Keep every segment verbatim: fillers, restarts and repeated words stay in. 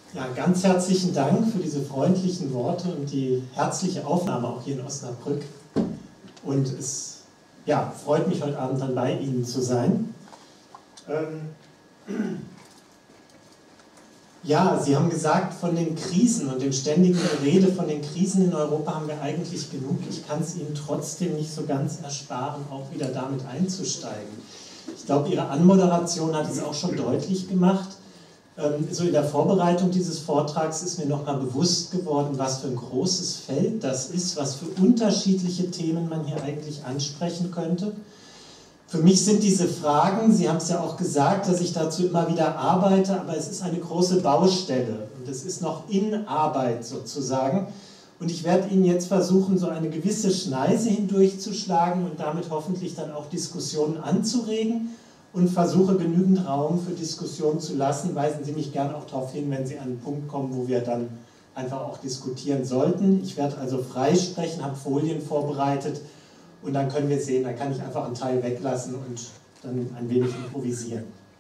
Ja, ganz herzlichen Dank für diese freundlichen Worte und die herzliche Aufnahme auch hier in Osnabrück. Und es ja, freut mich, heute Abend dann bei Ihnen zu sein. Ähm ja, Sie haben gesagt, von den Krisen und dem ständigen Gerede von den Krisen in Europa haben wir eigentlich genug. Ich kann es Ihnen trotzdem nicht so ganz ersparen, auch wieder damit einzusteigen. Ich glaube, Ihre Anmoderation hat es auch schon deutlich gemacht. So in der Vorbereitung dieses Vortrags ist mir nochmal bewusst geworden, was für ein großes Feld das ist, was für unterschiedliche Themen man hier eigentlich ansprechen könnte. Für mich sind diese Fragen, Sie haben es ja auch gesagt, dass ich dazu immer wieder arbeite, aber es ist eine große Baustelle und es ist noch in Arbeit sozusagen. Und ich werde Ihnen jetzt versuchen, so eine gewisse Schneise hindurchzuschlagen und damit hoffentlich dann auch Diskussionen anzuregen. Und versuche genügend Raum für Diskussion zu lassen. Weisen Sie mich gerne auch darauf hin, wenn Sie an einen Punkt kommen, wo wir dann einfach auch diskutieren sollten. Ich werde also freisprechen, habe Folien vorbereitet und dann können wir sehen, dann kann ich einfach einen Teil weglassen und dann ein wenig improvisieren.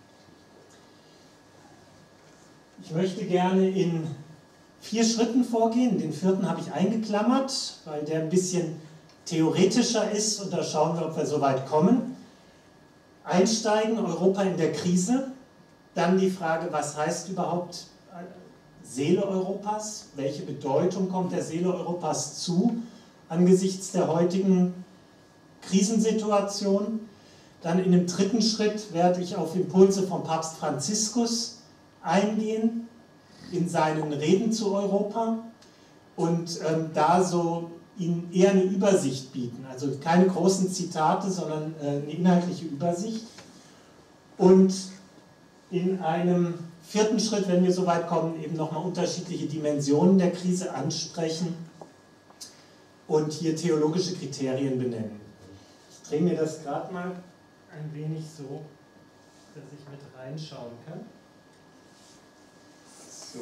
Ich möchte gerne in vier Schritten vorgehen. Den vierten habe ich eingeklammert, weil der ein bisschen theoretischer ist und da schauen wir, ob wir so weit kommen. Einsteigen, Europa in der Krise, dann die Frage, was heißt überhaupt Seele Europas, welche Bedeutung kommt der Seele Europas zu angesichts der heutigen Krisensituation. Dann in dem dritten Schritt werde ich auf Impulse von Papst Franziskus eingehen, in seinen Reden zu Europa und ähm, da so Ihnen eher eine Übersicht bieten, also keine großen Zitate, sondern äh, eine inhaltliche Übersicht. Und in einem vierten Schritt, wenn wir so weit kommen, eben nochmal unterschiedliche Dimensionen der Krise ansprechen und hier theologische Kriterien benennen. Ich drehe mir das gerade mal ein wenig so, dass ich mit reinschauen kann. So.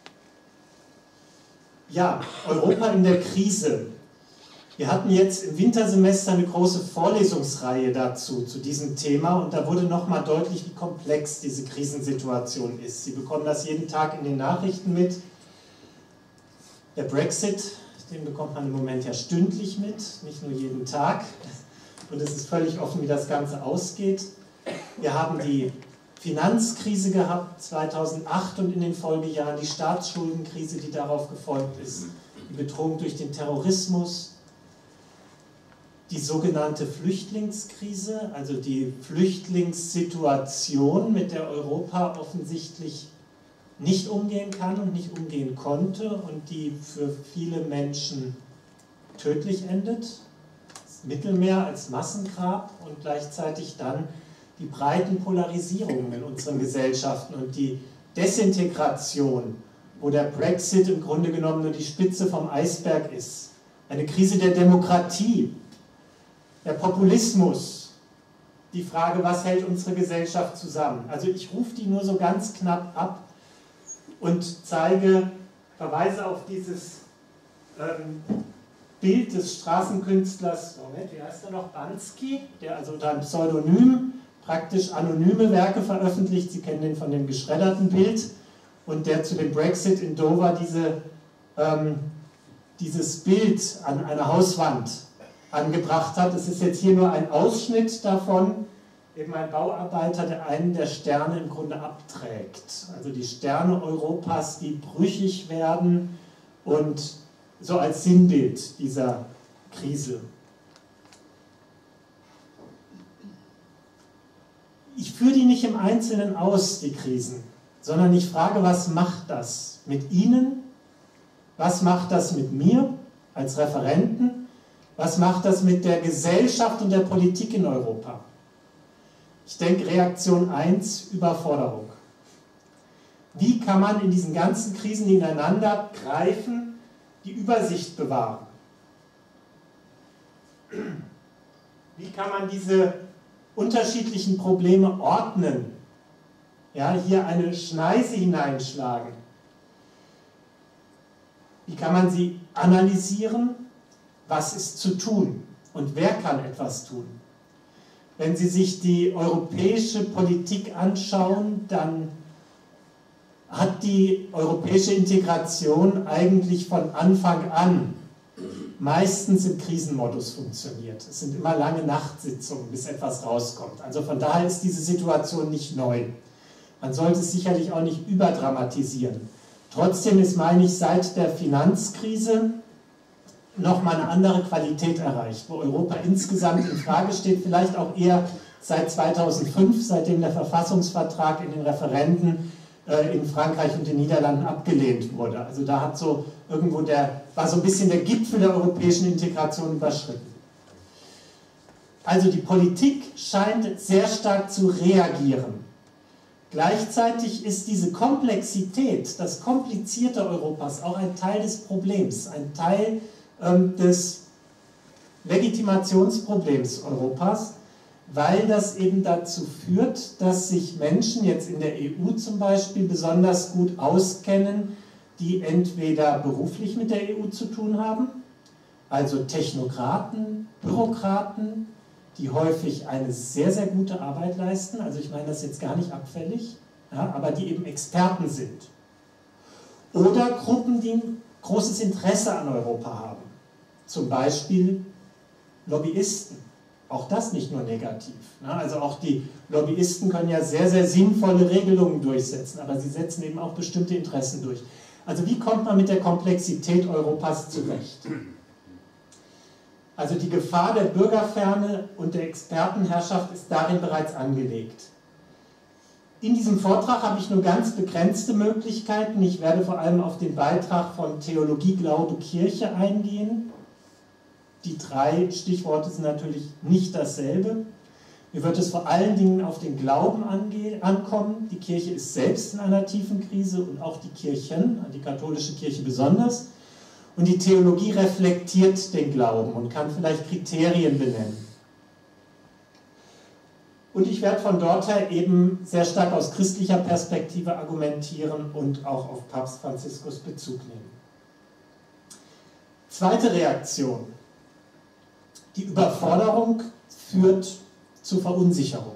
Ja, Europa in der Krise. Wir hatten jetzt im Wintersemester eine große Vorlesungsreihe dazu, zu diesem Thema, und da wurde nochmal deutlich, wie komplex diese Krisensituation ist. Sie bekommen das jeden Tag in den Nachrichten mit. Der Brexit, den bekommt man im Moment ja stündlich mit, nicht nur jeden Tag. Und es ist völlig offen, wie das Ganze ausgeht. Wir haben die Finanzkrise gehabt, zweitausendacht und in den Folgejahren, die Staatsschuldenkrise, die darauf gefolgt ist, die Bedrohung durch den Terrorismus, die sogenannte Flüchtlingskrise, also die Flüchtlingssituation, mit der Europa offensichtlich nicht umgehen kann und nicht umgehen konnte und die für viele Menschen tödlich endet. Das Mittelmeer als Massengrab und gleichzeitig dann die breiten Polarisierungen in unseren Gesellschaften und die Desintegration, wo der Brexit im Grunde genommen nur die Spitze vom Eisberg ist. Eine Krise der Demokratie, der Populismus, die Frage, was hält unsere Gesellschaft zusammen. Also ich rufe die nur so ganz knapp ab und zeige, verweise auf dieses ähm, Bild des Straßenkünstlers, Moment, wie heißt er noch, Banksy, der also unter einem Pseudonym praktisch anonyme Werke veröffentlicht. Sie kennen den von dem geschredderten Bild und der zu dem Brexit in Dover diese, ähm, dieses Bild an einer Hauswand angebracht hat. Es ist jetzt hier nur ein Ausschnitt davon, eben ein Bauarbeiter, der einen der Sterne im Grunde abträgt. Also die Sterne Europas, die brüchig werden und so als Sinnbild dieser Krise. Ich führe die nicht im Einzelnen aus, die Krisen, sondern ich frage, was macht das mit Ihnen? Was macht das mit mir als Referenten? Was macht das mit der Gesellschaft und der Politik in Europa? Ich denke, Reaktion eins, Überforderung. Wie kann man in diesen ganzen Krisen, die ineinander greifen, die Übersicht bewahren? Wie kann man diese unterschiedlichen Probleme ordnen? Ja, hier eine Schneise hineinschlagen. Wie kann man sie analysieren? Was ist zu tun und wer kann etwas tun? Wenn Sie sich die europäische Politik anschauen, dann hat die europäische Integration eigentlich von Anfang an meistens im Krisenmodus funktioniert. Es sind immer lange Nachtsitzungen, bis etwas rauskommt. Also von daher ist diese Situation nicht neu. Man sollte es sicherlich auch nicht überdramatisieren. Trotzdem ist, meine ich, seit der Finanzkrise nochmal eine andere Qualität erreicht, wo Europa insgesamt in Frage steht, vielleicht auch eher seit zweitausendfünf, seitdem der Verfassungsvertrag in den Referenden in Frankreich und den Niederlanden abgelehnt wurde. Also da hat so irgendwo der, war so ein bisschen der Gipfel der europäischen Integration überschritten. Also die Politik scheint sehr stark zu reagieren. Gleichzeitig ist diese Komplexität, das Komplizierte Europas auch ein Teil des Problems, ein Teil ähm, des Legitimationsproblems Europas, weil das eben dazu führt, dass sich Menschen jetzt in der E U zum Beispiel besonders gut auskennen, die entweder beruflich mit der E U zu tun haben, also Technokraten, Bürokraten, die häufig eine sehr, sehr gute Arbeit leisten, also ich meine das jetzt gar nicht abfällig, ja, aber die eben Experten sind. Oder Gruppen, die ein großes Interesse an Europa haben, zum Beispiel Lobbyisten. Auch das nicht nur negativ. Also auch die Lobbyisten können ja sehr, sehr sinnvolle Regelungen durchsetzen, aber sie setzen eben auch bestimmte Interessen durch. Also wie kommt man mit der Komplexität Europas zurecht? Also die Gefahr der Bürgerferne und der Expertenherrschaft ist darin bereits angelegt. In diesem Vortrag habe ich nur ganz begrenzte Möglichkeiten. Ich werde vor allem auf den Beitrag von Theologie, Glaube, Kirche eingehen. Die drei Stichworte sind natürlich nicht dasselbe. Mir wird es vor allen Dingen auf den Glauben ankommen. Die Kirche ist selbst in einer tiefen Krise und auch die Kirchen, die katholische Kirche besonders. Und die Theologie reflektiert den Glauben und kann vielleicht Kriterien benennen. Und ich werde von dort her eben sehr stark aus christlicher Perspektive argumentieren und auch auf Papst Franziskus Bezug nehmen. Zweite Reaktion. Die Überforderung führt zu Verunsicherung.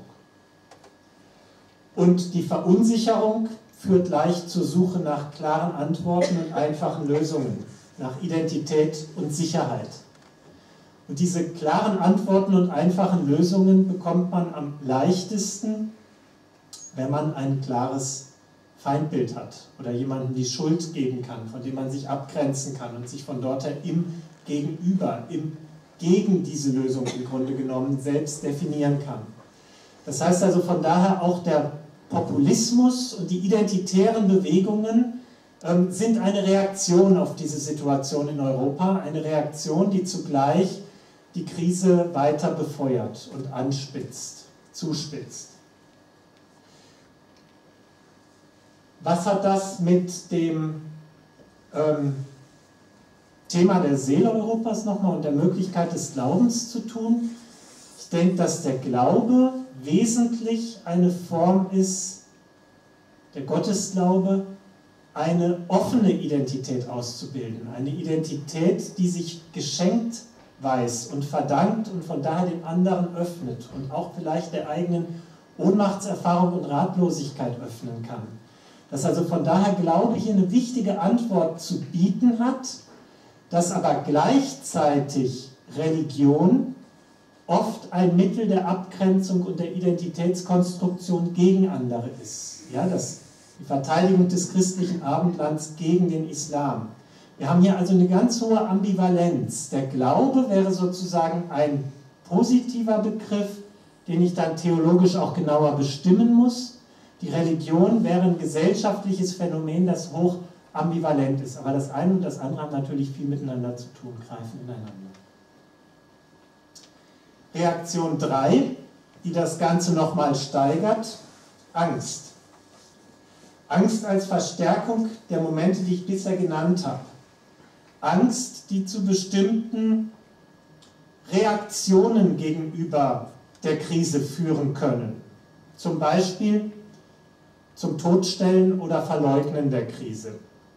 Und die Verunsicherung führt leicht zur Suche nach klaren Antworten und einfachen Lösungen, nach Identität und Sicherheit. Und diese klaren Antworten und einfachen Lösungen bekommt man am leichtesten, wenn man ein klares Feindbild hat oder jemandem die Schuld geben kann, von dem man sich abgrenzen kann und sich von dort her im Gegenüber, im gegen diese Lösung im Grunde genommen selbst definieren kann. Das heißt also von daher auch der Populismus und die identitären Bewegungen ähm, sind eine Reaktion auf diese Situation in Europa, eine Reaktion, die zugleich die Krise weiter befeuert und anspitzt, zuspitzt. Was hat das mit dem ähm, Thema der Seele Europas nochmal und der Möglichkeit des Glaubens zu tun? Ich denke, dass der Glaube wesentlich eine Form ist, der Gottesglaube, eine offene Identität auszubilden. Eine Identität, die sich geschenkt weiß und verdankt und von daher dem anderen öffnet und auch vielleicht der eigenen Ohnmachtserfahrung und Ratlosigkeit öffnen kann. Dass also von daher Glaube hier eine wichtige Antwort zu bieten hat, dass aber gleichzeitig Religion oft ein Mittel der Abgrenzung und der Identitätskonstruktion gegen andere ist. Ja, das, die Verteidigung des christlichen Abendlands gegen den Islam. Wir haben hier also eine ganz hohe Ambivalenz. Der Glaube wäre sozusagen ein positiver Begriff, den ich dann theologisch auch genauer bestimmen muss. Die Religion wäre ein gesellschaftliches Phänomen, das hoch ambivalent ist. Aber das eine und das andere haben natürlich viel miteinander zu tun, greifen ineinander. Reaktion drei, die das Ganze nochmal steigert, Angst. Angst als Verstärkung der Momente, die ich bisher genannt habe. Angst, die zu bestimmten Reaktionen gegenüber der Krise führen können. Zum Beispiel zum Totstellen oder Verleugnen der Krise.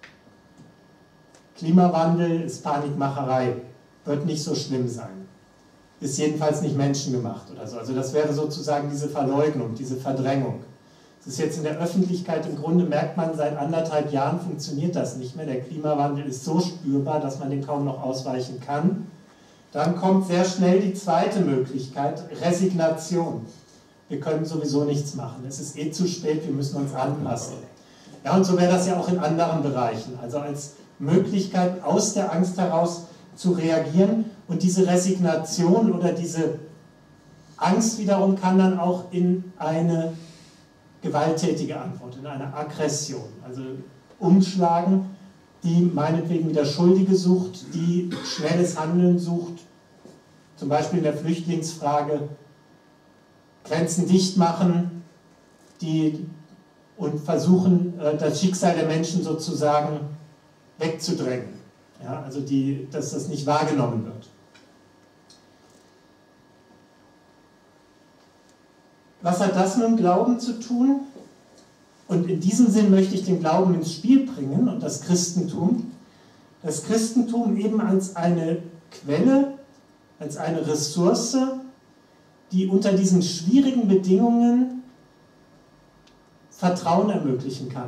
Klimawandel ist Panikmacherei, wird nicht so schlimm sein. Ist jedenfalls nicht menschengemacht oder so. Also das wäre sozusagen diese Verleugnung, diese Verdrängung. Das ist jetzt in der Öffentlichkeit, im Grunde merkt man, seit anderthalb Jahren funktioniert das nicht mehr. Der Klimawandel ist so spürbar, dass man den kaum noch ausweichen kann. Dann kommt sehr schnell die zweite Möglichkeit, Resignation. Wir können sowieso nichts machen. Es ist eh zu spät, wir müssen uns anpassen. Ja, und so wäre das ja auch in anderen Bereichen. Also als Möglichkeit, aus der Angst heraus zu reagieren. Und diese Resignation oder diese Angst wiederum kann dann auch in eine gewalttätige Antwort, in eine Aggression, also umschlagen, die meinetwegen wieder Schuldige sucht, die schnelles Handeln sucht, zum Beispiel in der Flüchtlingsfrage, Grenzen dicht machen, die, und versuchen, das Schicksal der Menschen sozusagen wegzudrängen, ja, also die, dass das nicht wahrgenommen wird. Was hat das mit dem Glauben zu tun? Und in diesem Sinn möchte ich den Glauben ins Spiel bringen und das Christentum. Das Christentum eben als eine Quelle, als eine Ressource, die unter diesen schwierigen Bedingungen Vertrauen ermöglichen kann.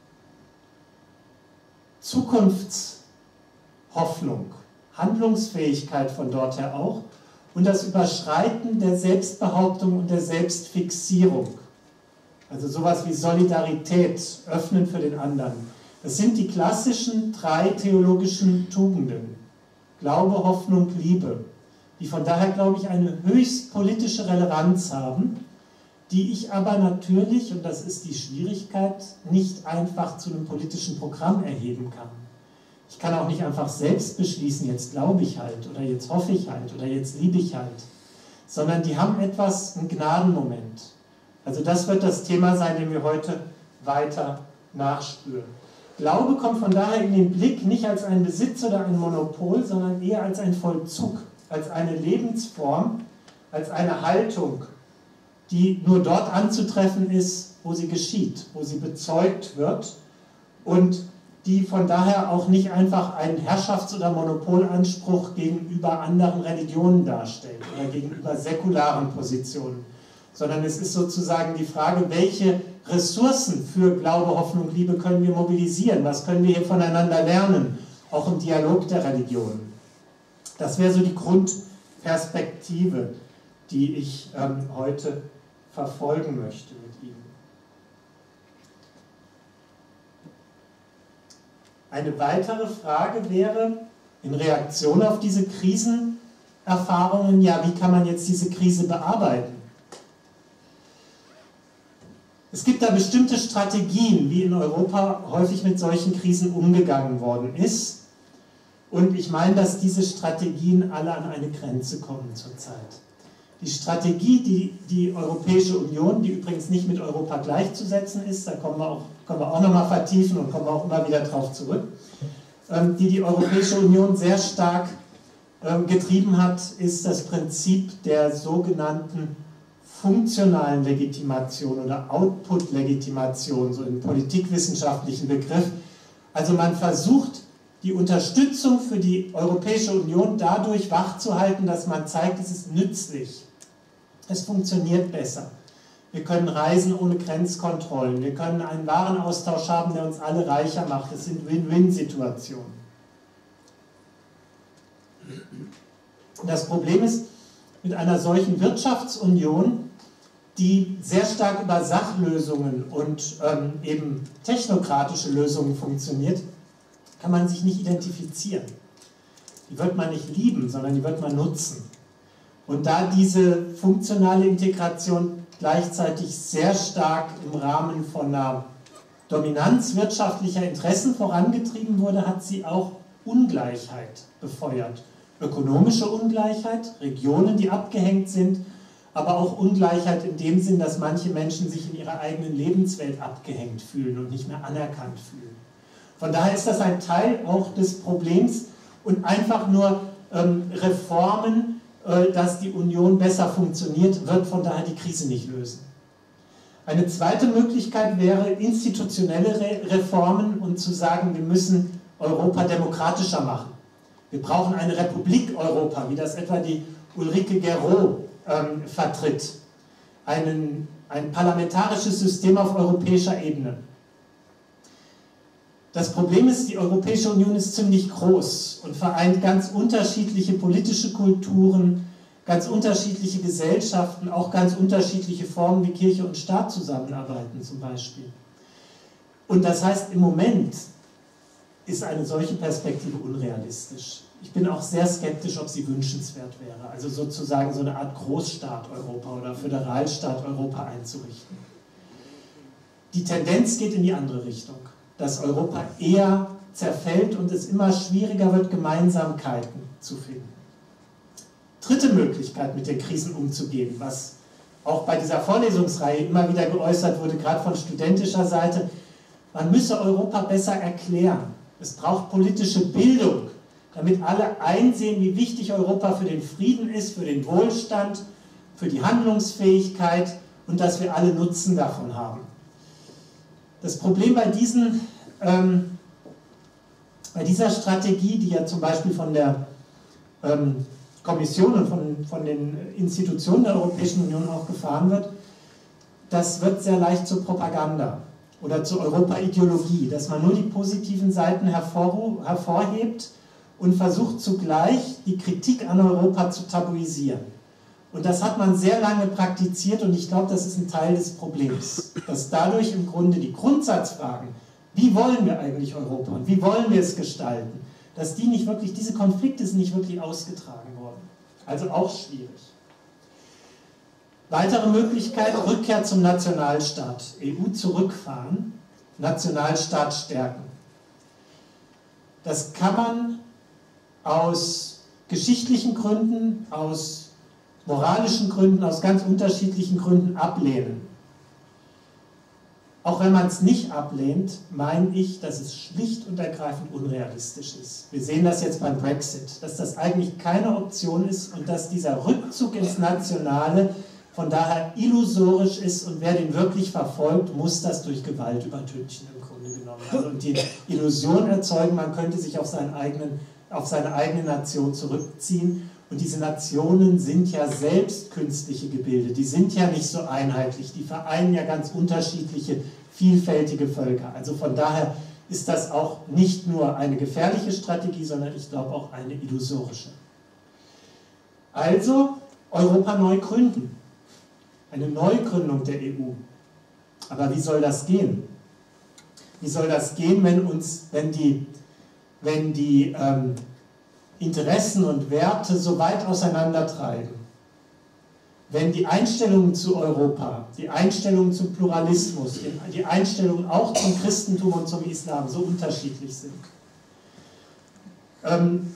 Zukunftshoffnung, Handlungsfähigkeit von dort her auch und das Überschreiten der Selbstbehauptung und der Selbstfixierung. Also sowas wie Solidarität, Öffnen für den anderen. Das sind die klassischen drei theologischen Tugenden. Glaube, Hoffnung, Liebe. Die von daher, glaube ich, eine höchst politische Relevanz haben, die ich aber natürlich, und das ist die Schwierigkeit, nicht einfach zu einem politischen Programm erheben kann. Ich kann auch nicht einfach selbst beschließen, jetzt glaube ich halt, oder jetzt hoffe ich halt, oder jetzt liebe ich halt, sondern die haben etwas, einen Gnadenmoment. Also das wird das Thema sein, dem wir heute weiter nachspüren. Glaube kommt von daher in den Blick nicht als ein Besitz oder ein Monopol, sondern eher als ein Vollzug, als eine Lebensform, als eine Haltung, die nur dort anzutreffen ist, wo sie geschieht, wo sie bezeugt wird und die von daher auch nicht einfach einen Herrschafts- oder Monopolanspruch gegenüber anderen Religionen darstellt oder gegenüber säkularen Positionen, sondern es ist sozusagen die Frage, welche Ressourcen für Glaube, Hoffnung, Liebe können wir mobilisieren, was können wir hier voneinander lernen, auch im Dialog der Religionen. Das wäre so die Grundperspektive, die ich ähm, heute verfolgen möchte mit Ihnen. Eine weitere Frage wäre, in Reaktion auf diese Krisenerfahrungen, ja, wie kann man jetzt diese Krise bearbeiten? Es gibt da bestimmte Strategien, wie in Europa häufig mit solchen Krisen umgegangen worden ist. Und ich meine, dass diese Strategien alle an eine Grenze kommen zurzeit. Die Strategie, die die Europäische Union, die übrigens nicht mit Europa gleichzusetzen ist, da kommen wir auch, können wir auch nochmal vertiefen und kommen wir auch immer wieder drauf zurück, ähm, die die Europäische Union sehr stark ähm, getrieben hat, ist das Prinzip der sogenannten funktionalen Legitimation oder Output-Legitimation, so im politikwissenschaftlichen Begriff. Also man versucht, die Unterstützung für die Europäische Union dadurch wachzuhalten, dass man zeigt, es ist nützlich. Es funktioniert besser. Wir können reisen ohne Grenzkontrollen. Wir können einen Warenaustausch haben, der uns alle reicher macht. Es sind Win-Win-Situationen. Das Problem ist, mit einer solchen Wirtschaftsunion, die sehr stark über Sachlösungen und ähm, eben technokratische Lösungen funktioniert, kann man sich nicht identifizieren. Die wird man nicht lieben, sondern die wird man nutzen. Und da diese funktionale Integration gleichzeitig sehr stark im Rahmen von einer Dominanz wirtschaftlicher Interessen vorangetrieben wurde, hat sie auch Ungleichheit befeuert. Ökonomische Ungleichheit, Regionen, die abgehängt sind, aber auch Ungleichheit in dem Sinn, dass manche Menschen sich in ihrer eigenen Lebenswelt abgehängt fühlen und nicht mehr anerkannt fühlen. Von daher ist das ein Teil auch des Problems und einfach nur ähm, Reformen, äh, dass die Union besser funktioniert, wird von daher die Krise nicht lösen. Eine zweite Möglichkeit wäre institutionelle Re Reformen und zu sagen, wir müssen Europa demokratischer machen. Wir brauchen eine Republik Europa, wie das etwa die Ulrike Guérot ähm, vertritt. Einen ein parlamentarisches System auf europäischer Ebene. Das Problem ist, die Europäische Union ist ziemlich groß und vereint ganz unterschiedliche politische Kulturen, ganz unterschiedliche Gesellschaften, auch ganz unterschiedliche Formen, wie Kirche und Staat zusammenarbeiten zum Beispiel. Und das heißt, im Moment ist eine solche Perspektive unrealistisch. Ich bin auch sehr skeptisch, ob sie wünschenswert wäre, also sozusagen so eine Art Großstaat Europa oder Föderalstaat Europa einzurichten. Die Tendenz geht in die andere Richtung, dass Europa eher zerfällt und es immer schwieriger wird, Gemeinsamkeiten zu finden. Dritte Möglichkeit, mit den Krisen umzugehen, was auch bei dieser Vorlesungsreihe immer wieder geäußert wurde, gerade von studentischer Seite, man müsse Europa besser erklären. Es braucht politische Bildung, damit alle einsehen, wie wichtig Europa für den Frieden ist, für den Wohlstand, für die Handlungsfähigkeit und dass wir alle Nutzen davon haben. Das Problem bei, diesen, ähm, bei dieser Strategie, die ja zum Beispiel von der ähm, Kommission und von, von den Institutionen der Europäischen Union auch gefahren wird, das wird sehr leicht zur Propaganda oder zur Europa-Ideologie, dass man nur die positiven Seiten hervor, hervorhebt und versucht zugleich die Kritik an Europa zu tabuisieren. Und das hat man sehr lange praktiziert und ich glaube, das ist ein Teil des Problems, dass dadurch im Grunde die Grundsatzfragen, wie wollen wir eigentlich Europa und wie wollen wir es gestalten, dass die nicht wirklich, diese Konflikte sind nicht wirklich ausgetragen worden. Also auch schwierig. Weitere Möglichkeit, Rückkehr zum Nationalstaat. E U zurückfahren, Nationalstaat stärken. Das kann man aus geschichtlichen Gründen, aus moralischen Gründen, aus ganz unterschiedlichen Gründen ablehnen. Auch wenn man es nicht ablehnt, meine ich, dass es schlicht und ergreifend unrealistisch ist. Wir sehen das jetzt beim Brexit, dass das eigentlich keine Option ist und dass dieser Rückzug ins Nationale von daher illusorisch ist und wer den wirklich verfolgt, muss das durch Gewalt übertünchen im Grunde genommen. Also und die Illusion erzeugen, man könnte sich auf, seinen eigenen, auf seine eigene Nation zurückziehen. Und diese Nationen sind ja selbst künstliche Gebilde, die sind ja nicht so einheitlich, die vereinen ja ganz unterschiedliche, vielfältige Völker. Also von daher ist das auch nicht nur eine gefährliche Strategie, sondern ich glaube auch eine illusorische. Also Europa neu gründen, eine Neugründung der E U. Aber wie soll das gehen? Wie soll das gehen, wenn uns, wenn die, wenn die ähm, Interessen und Werte so weit auseinandertreiben, wenn die Einstellungen zu Europa, die Einstellungen zum Pluralismus, die Einstellungen auch zum Christentum und zum Islam so unterschiedlich sind. Ähm,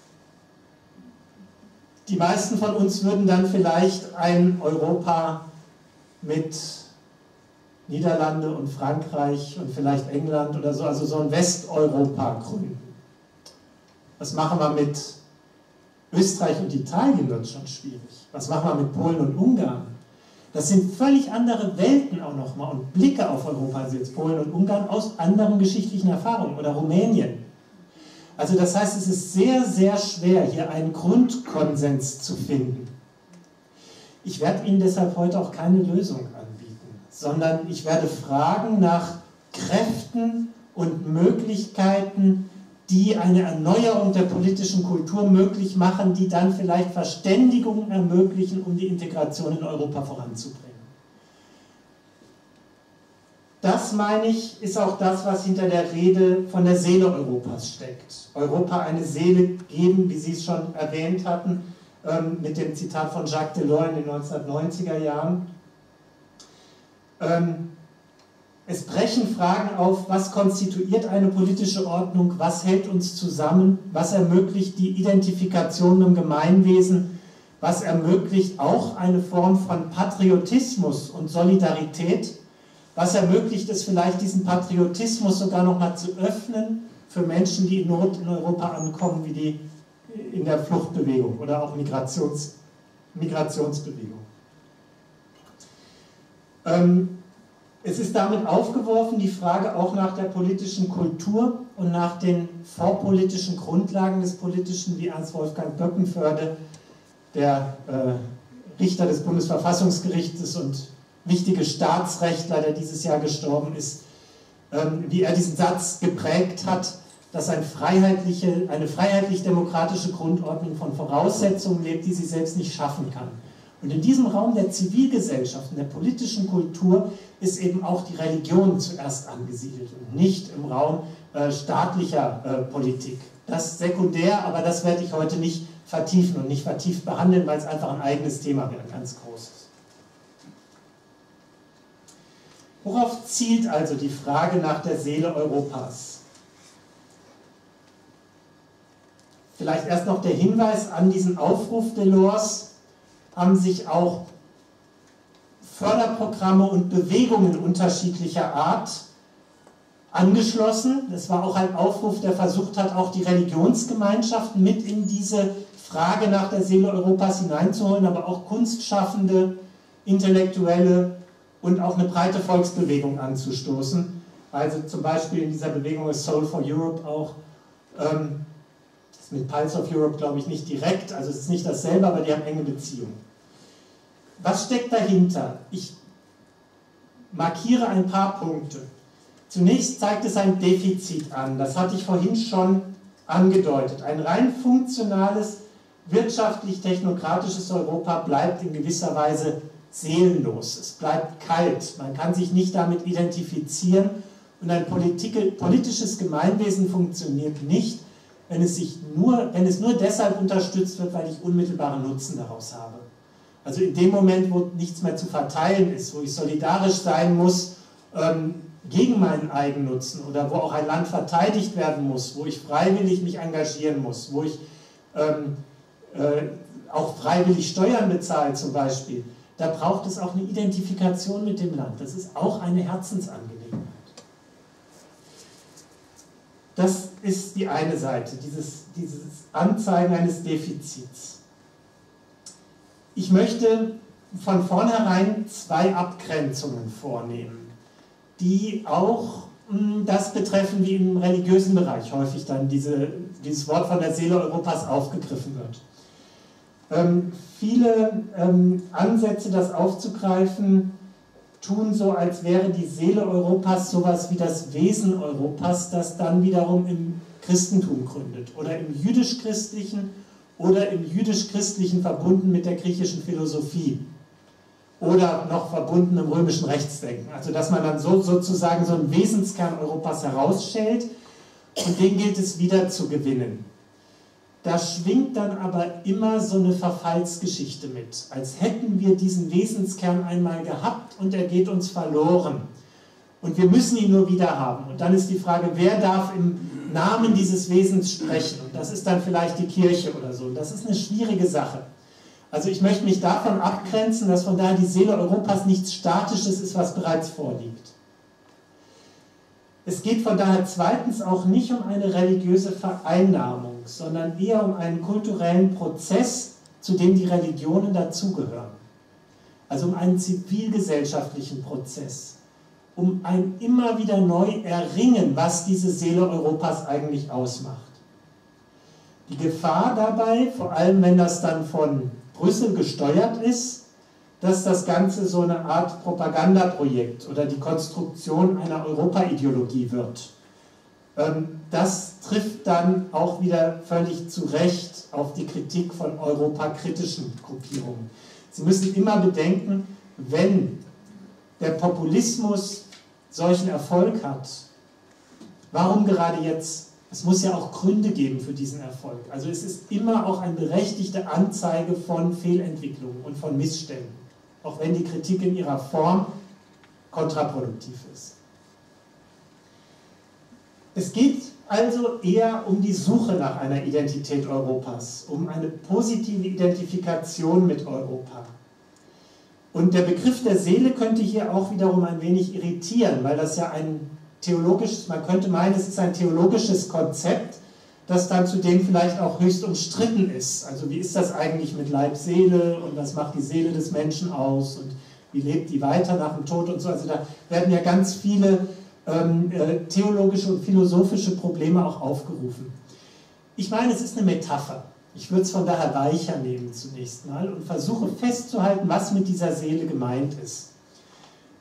die meisten von uns würden dann vielleicht ein Europa mit Niederlande und Frankreich und vielleicht England oder so, also so ein Westeuropa gründen. Was machen wir mit Österreich und Italien, wird schon schwierig. Was machen wir mit Polen und Ungarn? Das sind völlig andere Welten auch nochmal und Blicke auf Europa, also jetzt Polen und Ungarn, aus anderen geschichtlichen Erfahrungen oder Rumänien. Also das heißt, es ist sehr, sehr schwer, hier einen Grundkonsens zu finden. Ich werde Ihnen deshalb heute auch keine Lösung anbieten, sondern ich werde fragen nach Kräften und Möglichkeiten, die eine Erneuerung der politischen Kultur möglich machen, die dann vielleicht Verständigung ermöglichen, um die Integration in Europa voranzubringen. Das, meine ich, ist auch das, was hinter der Rede von der Seele Europas steckt. Europa eine Seele geben, wie Sie es schon erwähnt hatten, mit dem Zitat von Jacques Delors in den neunzehnhundertneunziger Jahren. Es brechen Fragen auf, was konstituiert eine politische Ordnung, was hält uns zusammen, was ermöglicht die Identifikation im Gemeinwesen, was ermöglicht auch eine Form von Patriotismus und Solidarität, was ermöglicht es vielleicht, diesen Patriotismus sogar noch mal zu öffnen für Menschen, die in Not in Europa ankommen, wie die in der Fluchtbewegung oder auch Migrations, Migrationsbewegung. Ähm, Es ist damit aufgeworfen, die Frage auch nach der politischen Kultur und nach den vorpolitischen Grundlagen des Politischen, wie Ernst Wolfgang Böckenförde, der äh, Richter des Bundesverfassungsgerichtes und wichtige Staatsrechtler, der dieses Jahr gestorben ist, ähm, wie er diesen Satz geprägt hat, dass ein freiheitliche, eine freiheitlich-demokratische Grundordnung von Voraussetzungen lebt, die sie selbst nicht schaffen kann. Und in diesem Raum der Zivilgesellschaft, in der politischen Kultur, ist eben auch die Religion zuerst angesiedelt und nicht im Raum äh, staatlicher äh, Politik. Das ist sekundär, aber das werde ich heute nicht vertiefen und nicht vertieft behandeln, weil es einfach ein eigenes Thema wäre, ein ganz großes. Worauf zielt also die Frage nach der Seele Europas? Vielleicht erst noch der Hinweis an diesen Aufruf Delors, haben sich auch Förderprogramme und Bewegungen unterschiedlicher Art angeschlossen. Das war auch ein Aufruf, der versucht hat, auch die Religionsgemeinschaften mit in diese Frage nach der Seele Europas hineinzuholen, aber auch Kunstschaffende, Intellektuelle und auch eine breite Volksbewegung anzustoßen. Also zum Beispiel in dieser Bewegung ist Soul for Europe auch, ähm, das ist mit Pulse of Europe glaube ich nicht direkt, also es ist nicht dasselbe, aber die haben enge Beziehungen. Was steckt dahinter? Ich markiere ein paar Punkte. Zunächst zeigt es ein Defizit an, das hatte ich vorhin schon angedeutet. Ein rein funktionales, wirtschaftlich-technokratisches Europa bleibt in gewisser Weise seelenlos. Es bleibt kalt, man kann sich nicht damit identifizieren und ein Politik, politisches Gemeinwesen funktioniert nicht, wenn es, sich nur, wenn es nur deshalb unterstützt wird, weil ich unmittelbaren Nutzen daraus habe. Also in dem Moment, wo nichts mehr zu verteilen ist, wo ich solidarisch sein muss ähm, gegen meinen Eigennutzen oder wo auch ein Land verteidigt werden muss, wo ich freiwillig mich engagieren muss, wo ich ähm, äh, auch freiwillig Steuern bezahle zum Beispiel, da braucht es auch eine Identifikation mit dem Land. Das ist auch eine Herzensangelegenheit. Das ist die eine Seite, dieses, dieses Anzeigen eines Defizits. Ich möchte von vornherein zwei Abgrenzungen vornehmen, die auch mh, das betreffen, wie im religiösen Bereich häufig dann diese, dieses Wort von der Seele Europas aufgegriffen wird. Ähm, viele ähm, Ansätze, das aufzugreifen, tun so, als wäre die Seele Europas sowas wie das Wesen Europas, das dann wiederum im Christentum gründet oder im jüdisch-christlichen oder im jüdisch-christlichen verbunden mit der griechischen Philosophie oder noch verbunden im römischen Rechtsdenken. Also dass man dann so, sozusagen so einen Wesenskern Europas herausschält und den gilt es wieder zu gewinnen. Da schwingt dann aber immer so eine Verfallsgeschichte mit, als hätten wir diesen Wesenskern einmal gehabt und er geht uns verloren. Und wir müssen ihn nur wieder haben. Und dann ist die Frage, wer darf im Namen dieses Wesens sprechen? Und das ist dann vielleicht die Kirche oder so. Und das ist eine schwierige Sache. Also ich möchte mich davon abgrenzen, dass von daher die Seele Europas nichts Statisches ist, was bereits vorliegt. Es geht von daher zweitens auch nicht um eine religiöse Vereinnahmung, sondern eher um einen kulturellen Prozess, zu dem die Religionen dazugehören. Also um einen zivilgesellschaftlichen Prozess. Um ein immer wieder neu Erringen, was diese Seele Europas eigentlich ausmacht. Die Gefahr dabei, vor allem wenn das dann von Brüssel gesteuert ist, dass das Ganze so eine Art Propagandaprojekt oder die Konstruktion einer Europaideologie wird. Das trifft dann auch wieder völlig zu Recht auf die Kritik von europakritischen Gruppierungen. Sie müssen immer bedenken, wenn der Populismus solchen Erfolg hat, warum gerade jetzt? Es muss ja auch Gründe geben für diesen Erfolg. Also es ist immer auch eine berechtigte Anzeige von Fehlentwicklungen und von Missständen, auch wenn die Kritik in ihrer Form kontraproduktiv ist. Es geht also eher um die Suche nach einer Identität Europas, um eine positive Identifikation mit Europa. Und der Begriff der Seele könnte hier auch wiederum ein wenig irritieren, weil das ja ein theologisches, man könnte meinen, es ist ein theologisches Konzept, das dann zudem vielleicht auch höchst umstritten ist. Also wie ist das eigentlich mit Leib, Seele und was macht die Seele des Menschen aus und wie lebt die weiter nach dem Tod und so. Also da werden ja ganz viele ähm, theologische und philosophische Probleme auch aufgerufen. Ich meine, es ist eine Metapher. Ich würde es von daher weicher nehmen zunächst mal und versuche festzuhalten, was mit dieser Seele gemeint ist.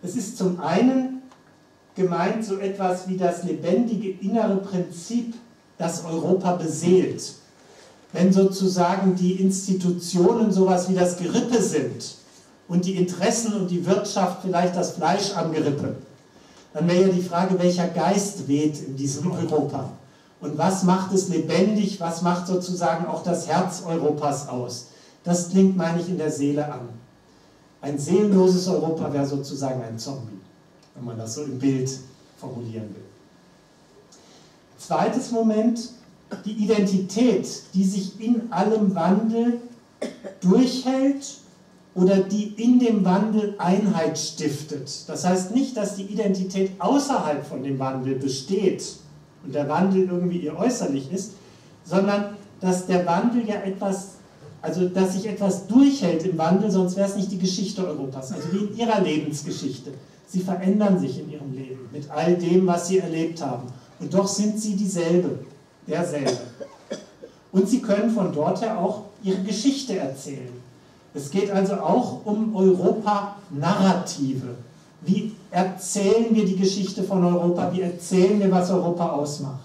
Es ist zum einen gemeint so etwas wie das lebendige innere Prinzip, das Europa beseelt. Wenn sozusagen die Institutionen sowas wie das Gerippe sind und die Interessen und die Wirtschaft vielleicht das Fleisch am Gerippe, dann wäre ja die Frage, welcher Geist weht in diesem Europa? Und was macht es lebendig, was macht sozusagen auch das Herz Europas aus? Das klingt, meine ich, in der Seele an. Ein seelenloses Europa wäre sozusagen ein Zombie, wenn man das so im Bild formulieren will. Zweites Moment, die Identität, die sich in allem Wandel durchhält oder die in dem Wandel Einheit stiftet. Das heißt nicht, dass die Identität außerhalb von dem Wandel besteht und der Wandel irgendwie ihr äußerlich ist, sondern dass der Wandel ja etwas, also dass sich etwas durchhält im Wandel, sonst wäre es nicht die Geschichte Europas, also wie in ihrer Lebensgeschichte. Sie verändern sich in ihrem Leben mit all dem, was sie erlebt haben. Und doch sind sie dieselbe, derselbe. Und sie können von dort her auch ihre Geschichte erzählen. Es geht also auch um Europa-Narrative. Wie erzählen wir die Geschichte von Europa? Wie erzählen wir, was Europa ausmacht?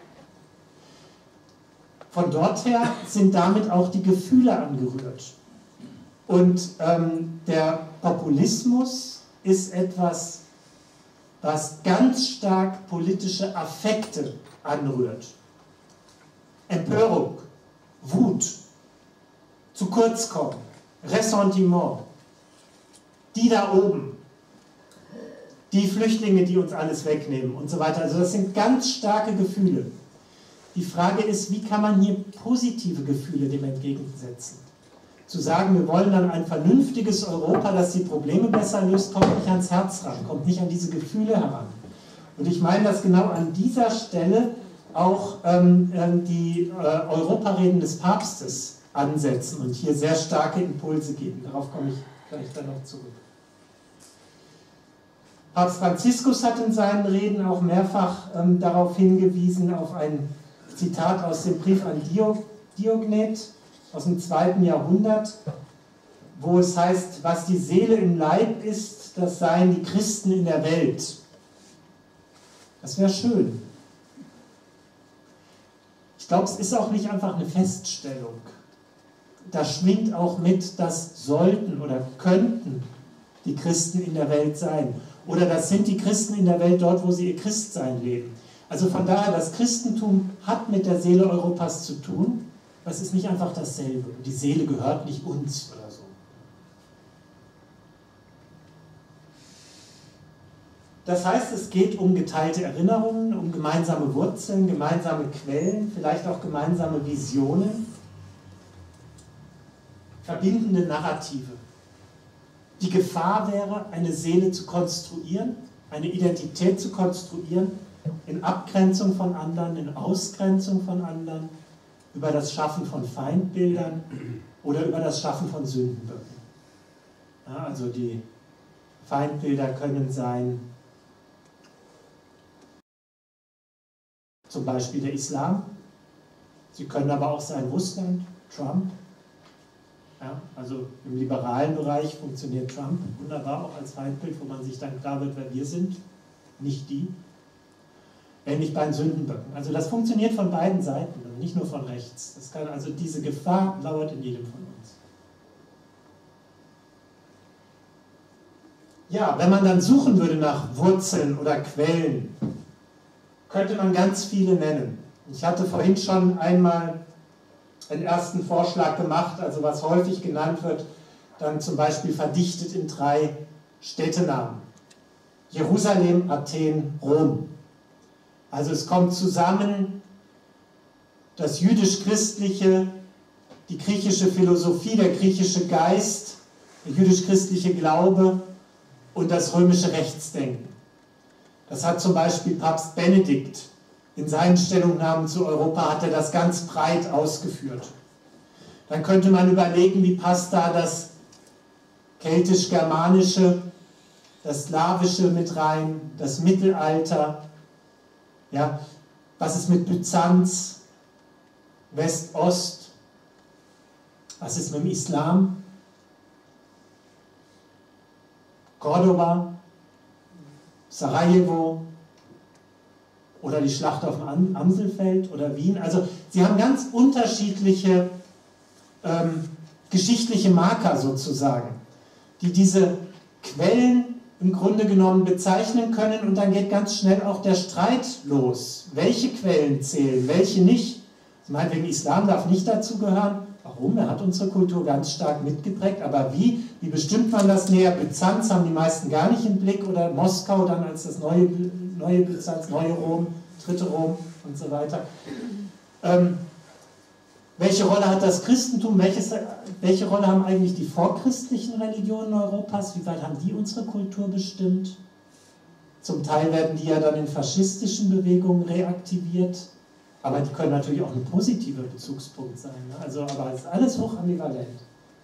Von dort her sind damit auch die Gefühle angerührt. Und ähm, der Populismus ist etwas, was ganz stark politische Affekte anrührt. Empörung, Wut, zu kurz kommen, Ressentiment, die da oben, die Flüchtlinge, die uns alles wegnehmen und so weiter. Also das sind ganz starke Gefühle. Die Frage ist, wie kann man hier positive Gefühle dem entgegensetzen? Zu sagen, wir wollen dann ein vernünftiges Europa, das die Probleme besser löst, kommt nicht ans Herz ran, kommt nicht an diese Gefühle heran. Und ich meine, dass genau an dieser Stelle auch ähm, die äh, Europareden des Papstes ansetzen und hier sehr starke Impulse geben. Darauf komme ich gleich dann noch zurück. Papst Franziskus hat in seinen Reden auch mehrfach ähm, darauf hingewiesen, auf ein Zitat aus dem Brief an Diognet aus dem zweiten Jahrhundert, wo es heißt, was die Seele im Leib ist, das seien die Christen in der Welt. Das wäre schön. Ich glaube, es ist auch nicht einfach eine Feststellung. Da schwingt auch mit, das sollten oder könnten die Christen in der Welt sein. Oder das sind die Christen in der Welt dort, wo sie ihr Christsein leben. Also von daher, das Christentum hat mit der Seele Europas zu tun. Das ist nicht einfach dasselbe. Die Seele gehört nicht uns oder so. Das heißt, es geht um geteilte Erinnerungen, um gemeinsame Wurzeln, gemeinsame Quellen, vielleicht auch gemeinsame Visionen, verbindende Narrative. Die Gefahr wäre, eine Seele zu konstruieren, eine Identität zu konstruieren, in Abgrenzung von anderen, in Ausgrenzung von anderen, über das Schaffen von Feindbildern oder über das Schaffen von Sündenböcken. Ja, also die Feindbilder können sein, zum Beispiel der Islam, sie können aber auch sein Russland, Trump. Ja, also im liberalen Bereich funktioniert Trump wunderbar auch als Feindbild, wo man sich dann klar wird, wer wir sind, nicht die. Ähnlich bei den Sündenböcken. Also das funktioniert von beiden Seiten, nicht nur von rechts. Das kann, also diese Gefahr lauert in jedem von uns. Ja, wenn man dann suchen würde nach Wurzeln oder Quellen, könnte man ganz viele nennen. Ich hatte vorhin schon einmal einen ersten Vorschlag gemacht, also was häufig genannt wird, dann zum Beispiel verdichtet in drei Städtenamen. Jerusalem, Athen, Rom. Also es kommt zusammen das jüdisch-christliche, die griechische Philosophie, der griechische Geist, der jüdisch-christliche Glaube und das römische Rechtsdenken. Das hat zum Beispiel Papst Benedikt in seinen Stellungnahmen zu Europa, hat er das ganz breit ausgeführt. Dann könnte man überlegen, wie passt da das keltisch-germanische, das slawische mit rein, das Mittelalter. Ja, was ist mit Byzanz, West-Ost, was ist mit dem Islam, Cordoba, Sarajevo oder die Schlacht auf dem Amselfeld oder Wien. Also sie haben ganz unterschiedliche ähm, geschichtliche Marker sozusagen, die diese Quellen im Grunde genommen bezeichnen können, und dann geht ganz schnell auch der Streit los. Welche Quellen zählen, welche nicht? Meinetwegen Islam darf nicht dazu gehören. Warum? Er hat unsere Kultur ganz stark mitgeprägt, aber wie? Wie bestimmt man das näher? Byzanz haben die meisten gar nicht im Blick, oder Moskau dann als das neue, neue Byzanz, neue Rom, dritte Rom und so weiter. Ähm, welche Rolle hat das Christentum? Welches, welche Rolle haben eigentlich die vorchristlichen Religionen Europas? Wie weit haben die unsere Kultur bestimmt? Zum Teil werden die ja dann in faschistischen Bewegungen reaktiviert, aber die können natürlich auch ein positiver Bezugspunkt sein. Ne? Also, aber es ist alles hoch ambivalent.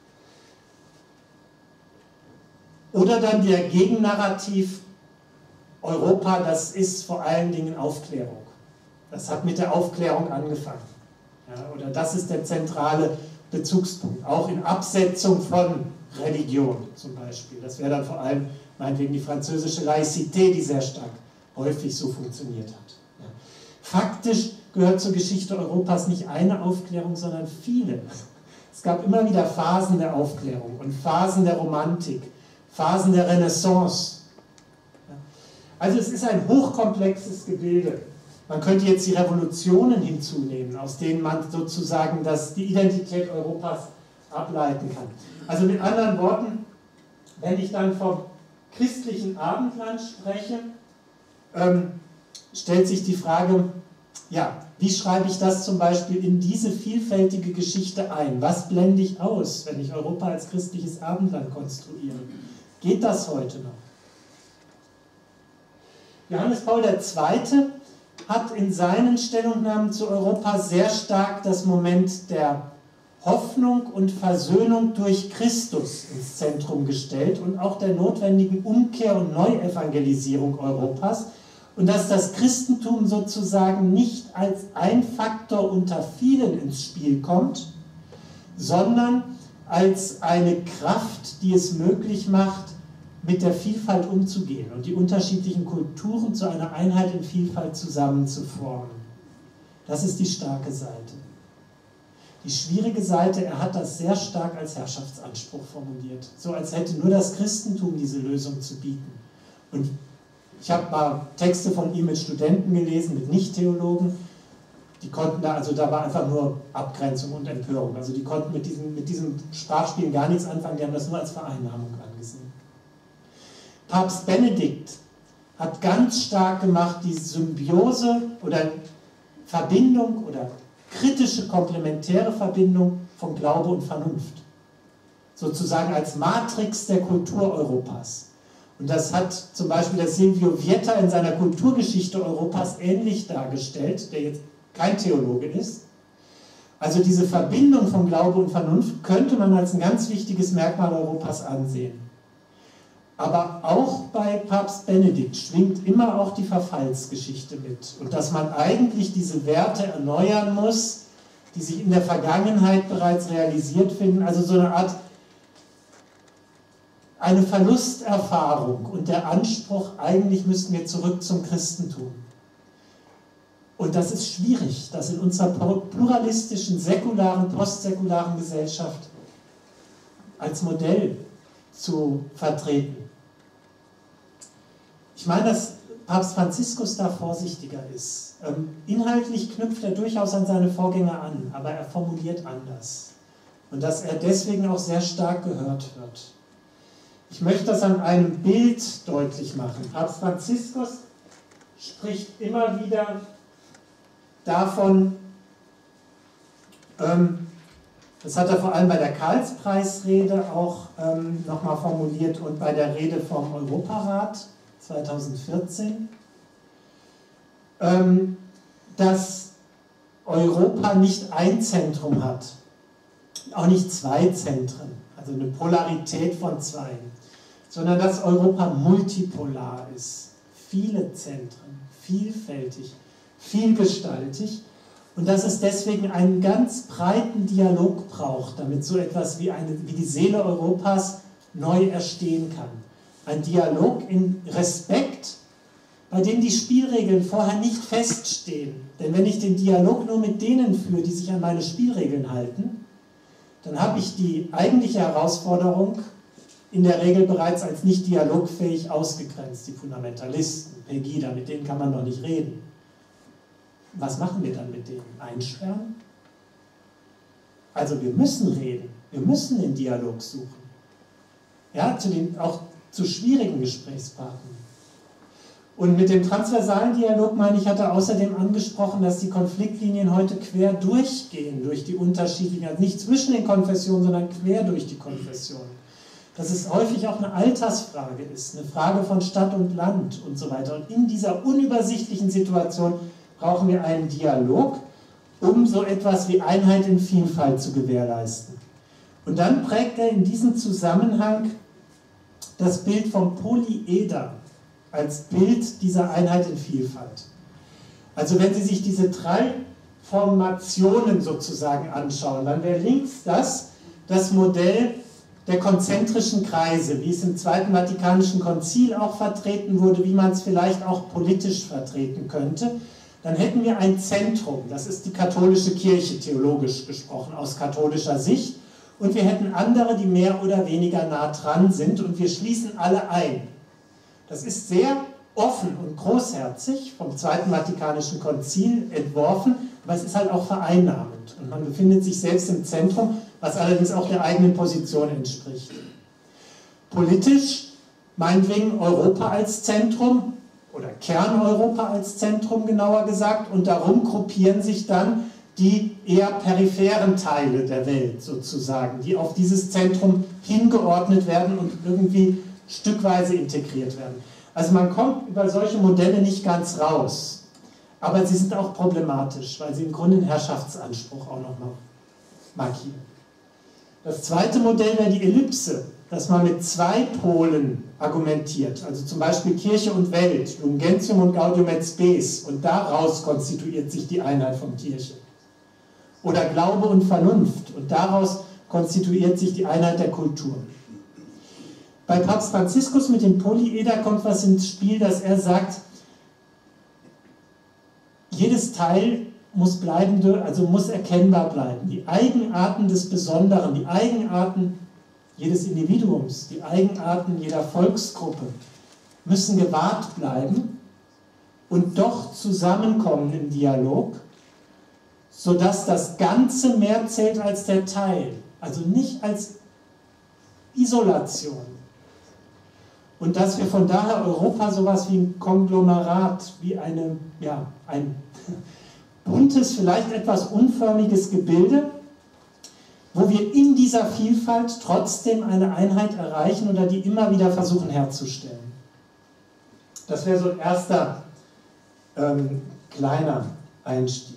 Oder dann der Gegennarrativ, Europa, das ist vor allen Dingen Aufklärung. Das hat mit der Aufklärung angefangen. Ja, oder das ist der zentrale Bezugspunkt, auch in Absetzung von Religion zum Beispiel. Das wäre dann vor allem meinetwegen die französische Laïcité, die sehr stark häufig so funktioniert hat. Ja. Faktisch gehört zur Geschichte Europas nicht eine Aufklärung, sondern viele. Es gab immer wieder Phasen der Aufklärung und Phasen der Romantik, Phasen der Renaissance. Ja. Also es ist ein hochkomplexes Gebilde. Man könnte jetzt die Revolutionen hinzunehmen, aus denen man sozusagen das, die Identität Europas ableiten kann. Also mit anderen Worten, wenn ich dann vom christlichen Abendland spreche, ähm, stellt sich die Frage, ja, wie schreibe ich das zum Beispiel in diese vielfältige Geschichte ein? Was blende ich aus, wenn ich Europa als christliches Abendland konstruiere? Geht das heute noch? Johannes Paul der Zweite hat in seinen Stellungnahmen zu Europa sehr stark das Moment der Hoffnung und Versöhnung durch Christus ins Zentrum gestellt und auch der notwendigen Umkehr und Neuevangelisierung Europas, und dass das Christentum sozusagen nicht als ein Faktor unter vielen ins Spiel kommt, sondern als eine Kraft, die es möglich macht, mit der Vielfalt umzugehen und die unterschiedlichen Kulturen zu einer Einheit in Vielfalt zusammenzuformen. Das ist die starke Seite. Die schwierige Seite, er hat das sehr stark als Herrschaftsanspruch formuliert, so als hätte nur das Christentum diese Lösung zu bieten. Und ich habe mal Texte von ihm mit Studenten gelesen, mit Nicht-Theologen, die konnten da, also da war einfach nur Abgrenzung und Empörung, also die konnten mit diesem, mit diesem Sprachspielen gar nichts anfangen, die haben das nur als Vereinnahmung angesehen. Papst Benedikt hat ganz stark gemacht, die Symbiose oder Verbindung oder kritische komplementäre Verbindung von Glaube und Vernunft. Sozusagen als Matrix der Kultur Europas. Und das hat zum Beispiel der Silvio Vietta in seiner Kulturgeschichte Europas ähnlich dargestellt, der jetzt kein Theologe ist. Also diese Verbindung von Glaube und Vernunft könnte man als ein ganz wichtiges Merkmal Europas ansehen. Aber auch bei Papst Benedikt schwingt immer auch die Verfallsgeschichte mit. Und dass man eigentlich diese Werte erneuern muss, die sich in der Vergangenheit bereits realisiert finden. Also so eine Art, eine Verlusterfahrung und der Anspruch, eigentlich müssten wir zurück zum Christentum. Und das ist schwierig, das in unserer pluralistischen, säkularen, postsäkularen Gesellschaft als Modell zu vertreten. Ich meine, dass Papst Franziskus da vorsichtiger ist. Ähm, inhaltlich knüpft er durchaus an seine Vorgänger an, aber er formuliert anders. Und dass er deswegen auch sehr stark gehört wird. Ich möchte das an einem Bild deutlich machen. Papst Franziskus spricht immer wieder davon, ähm, das hat er vor allem bei der Karlspreisrede auch ähm, nochmal formuliert und bei der Rede vom Europarat zweitausendvierzehn, ähm, dass Europa nicht ein Zentrum hat, auch nicht zwei Zentren, also eine Polarität von zwei, sondern dass Europa multipolar ist, viele Zentren, vielfältig, vielgestaltig, und dass es deswegen einen ganz breiten Dialog braucht, damit so etwas wie, eine, wie die Seele Europas neu erstehen kann. Ein Dialog in Respekt bei denen die Spielregeln vorher nicht feststehen. Denn wenn ich den Dialog nur mit denen führe, die sich an meine Spielregeln halten, dann habe ich die eigentliche Herausforderung in der Regel bereits als nicht dialogfähig ausgegrenzt. Die Fundamentalisten, Pegida, mit denen kann man noch nicht reden. Was machen wir dann mit denen? Einsperren? Also wir müssen reden, wir müssen den Dialog suchen. Ja, zu den, auch zu schwierigen Gesprächspartnern. Und mit dem transversalen Dialog, meine ich, hatte außerdem angesprochen, dass die Konfliktlinien heute quer durchgehen, durch die unterschiedlichen, also nicht zwischen den Konfessionen, sondern quer durch die Konfessionen. Dass es häufig auch eine Altersfrage ist, eine Frage von Stadt und Land und so weiter. Und in dieser unübersichtlichen Situation brauchen wir einen Dialog, um so etwas wie Einheit in Vielfalt zu gewährleisten. Und dann prägt er in diesem Zusammenhang das Bild vom Polyeder als Bild dieser Einheit in Vielfalt. Also wenn Sie sich diese drei Formationen sozusagen anschauen, dann wäre links das, das Modell der konzentrischen Kreise, wie es im Zweiten Vatikanischen Konzil auch vertreten wurde, wie man es vielleicht auch politisch vertreten könnte. Dann hätten wir ein Zentrum, das ist die katholische Kirche, theologisch gesprochen, aus katholischer Sicht. Und wir hätten andere, die mehr oder weniger nah dran sind, und wir schließen alle ein. Das ist sehr offen und großherzig vom Zweiten Vatikanischen Konzil entworfen, aber es ist halt auch vereinnahmend. Und man befindet sich selbst im Zentrum, was allerdings auch der eigenen Position entspricht. Politisch, meinetwegen Europa als Zentrum, oder Kerneuropa als Zentrum genauer gesagt, und darum gruppieren sich dann die eher peripheren Teile der Welt sozusagen, die auf dieses Zentrum hingeordnet werden und irgendwie stückweise integriert werden. Also man kommt über solche Modelle nicht ganz raus, aber sie sind auch problematisch, weil sie im Grunde den Herrschaftsanspruch auch nochmal markieren. Das zweite Modell wäre die Ellipse, dass man mit zwei Polen argumentiert, also zum Beispiel Kirche und Welt, Lumen Gentium und Gaudium et Spes, und daraus konstituiert sich die Einheit von Kirche. Oder Glaube und Vernunft, und daraus konstituiert sich die Einheit der Kultur. Bei Papst Franziskus mit dem Polyeder kommt was ins Spiel, dass er sagt, jedes Teil muss bleibende, also muss erkennbar bleiben. Die Eigenarten des Besonderen, die Eigenarten jedes Individuums, die Eigenarten jeder Volksgruppe müssen gewahrt bleiben und doch zusammenkommen im Dialog, sodass das Ganze mehr zählt als der Teil, also nicht als Isolation. Und dass wir von daher Europa sowas wie ein Konglomerat, wie eine, ja, ein buntes, vielleicht etwas unförmiges Gebilde, wo wir in dieser Vielfalt trotzdem eine Einheit erreichen oder die immer wieder versuchen herzustellen. Das wäre so ein erster ähm, kleiner Einstieg.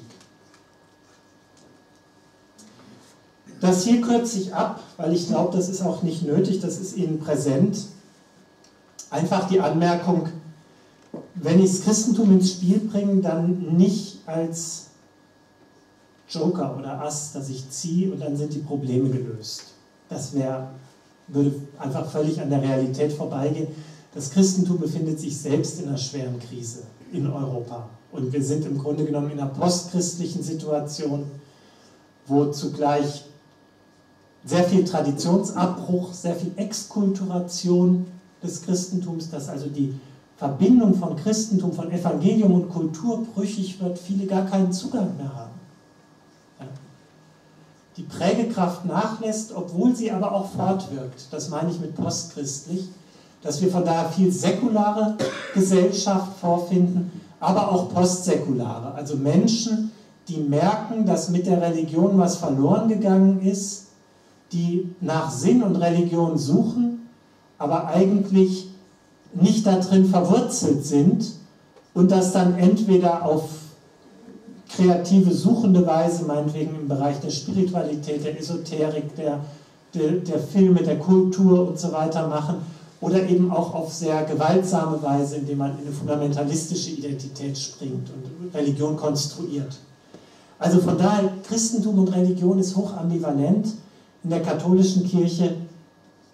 Das hier kürze ich ab, weil ich glaube, das ist auch nicht nötig, das ist Ihnen präsent. Einfach die Anmerkung, wenn ich das Christentum ins Spiel bringe, dann nicht als Joker oder Ass, dass ich ziehe und dann sind die Probleme gelöst. Das wäre, würde einfach völlig an der Realität vorbeigehen. Das Christentum befindet sich selbst in einer schweren Krise in Europa. Und wir sind im Grunde genommen in einer postchristlichen Situation, wo zugleich sehr viel Traditionsabbruch, sehr viel Exkulturation des Christentums, dass also die Verbindung von Christentum, von Evangelium und Kultur brüchig wird, viele gar keinen Zugang mehr haben. Ja. Die Prägekraft nachlässt, obwohl sie aber auch fortwirkt. Das meine ich mit postchristlich, dass wir von daher viel säkulare Gesellschaft vorfinden, aber auch postsäkulare. Also Menschen, die merken, dass mit der Religion was verloren gegangen ist, die nach Sinn und Religion suchen, aber eigentlich nicht darin verwurzelt sind und das dann entweder auf kreative, suchende Weise, meinetwegen im Bereich der Spiritualität, der Esoterik, der, der, der Filme, der Kultur und so weiter machen, oder eben auch auf sehr gewaltsame Weise, indem man in eine fundamentalistische Identität springt und Religion konstruiert. Also von daher, Christentum und Religion ist hoch ambivalent. In der katholischen Kirche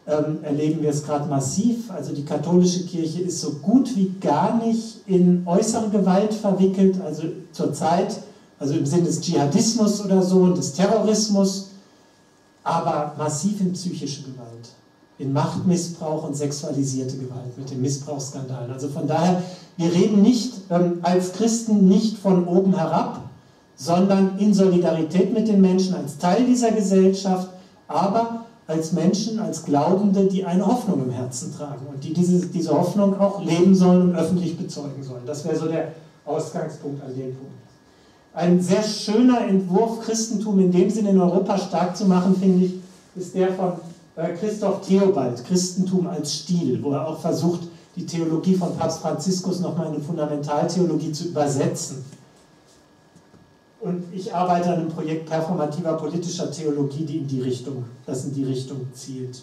ähm, erleben wir es gerade massiv. Also die katholische Kirche ist so gut wie gar nicht in äußere Gewalt verwickelt, also zurzeit, also im Sinne des Dschihadismus oder so und des Terrorismus, aber massiv in psychische Gewalt, in Machtmissbrauch und sexualisierte Gewalt mit den Missbrauchsskandalen. Also von daher, wir reden nicht ähm, als Christen nicht von oben herab, sondern in Solidarität mit den Menschen als Teil dieser Gesellschaft, aber als Menschen, als Glaubende, die eine Hoffnung im Herzen tragen und die diese, diese Hoffnung auch leben sollen und öffentlich bezeugen sollen. Das wäre so der Ausgangspunkt an dem Punkt. Ein sehr schöner Entwurf, Christentum in dem Sinne in Europa stark zu machen, finde ich, ist der von äh, Christoph Theobald, Christentum als Stil, wo er auch versucht, die Theologie von Papst Franziskus nochmal in eine Fundamentaltheologie zu übersetzen. Und ich arbeite an einem Projekt performativer politischer Theologie, die in die Richtung, das in die Richtung zielt.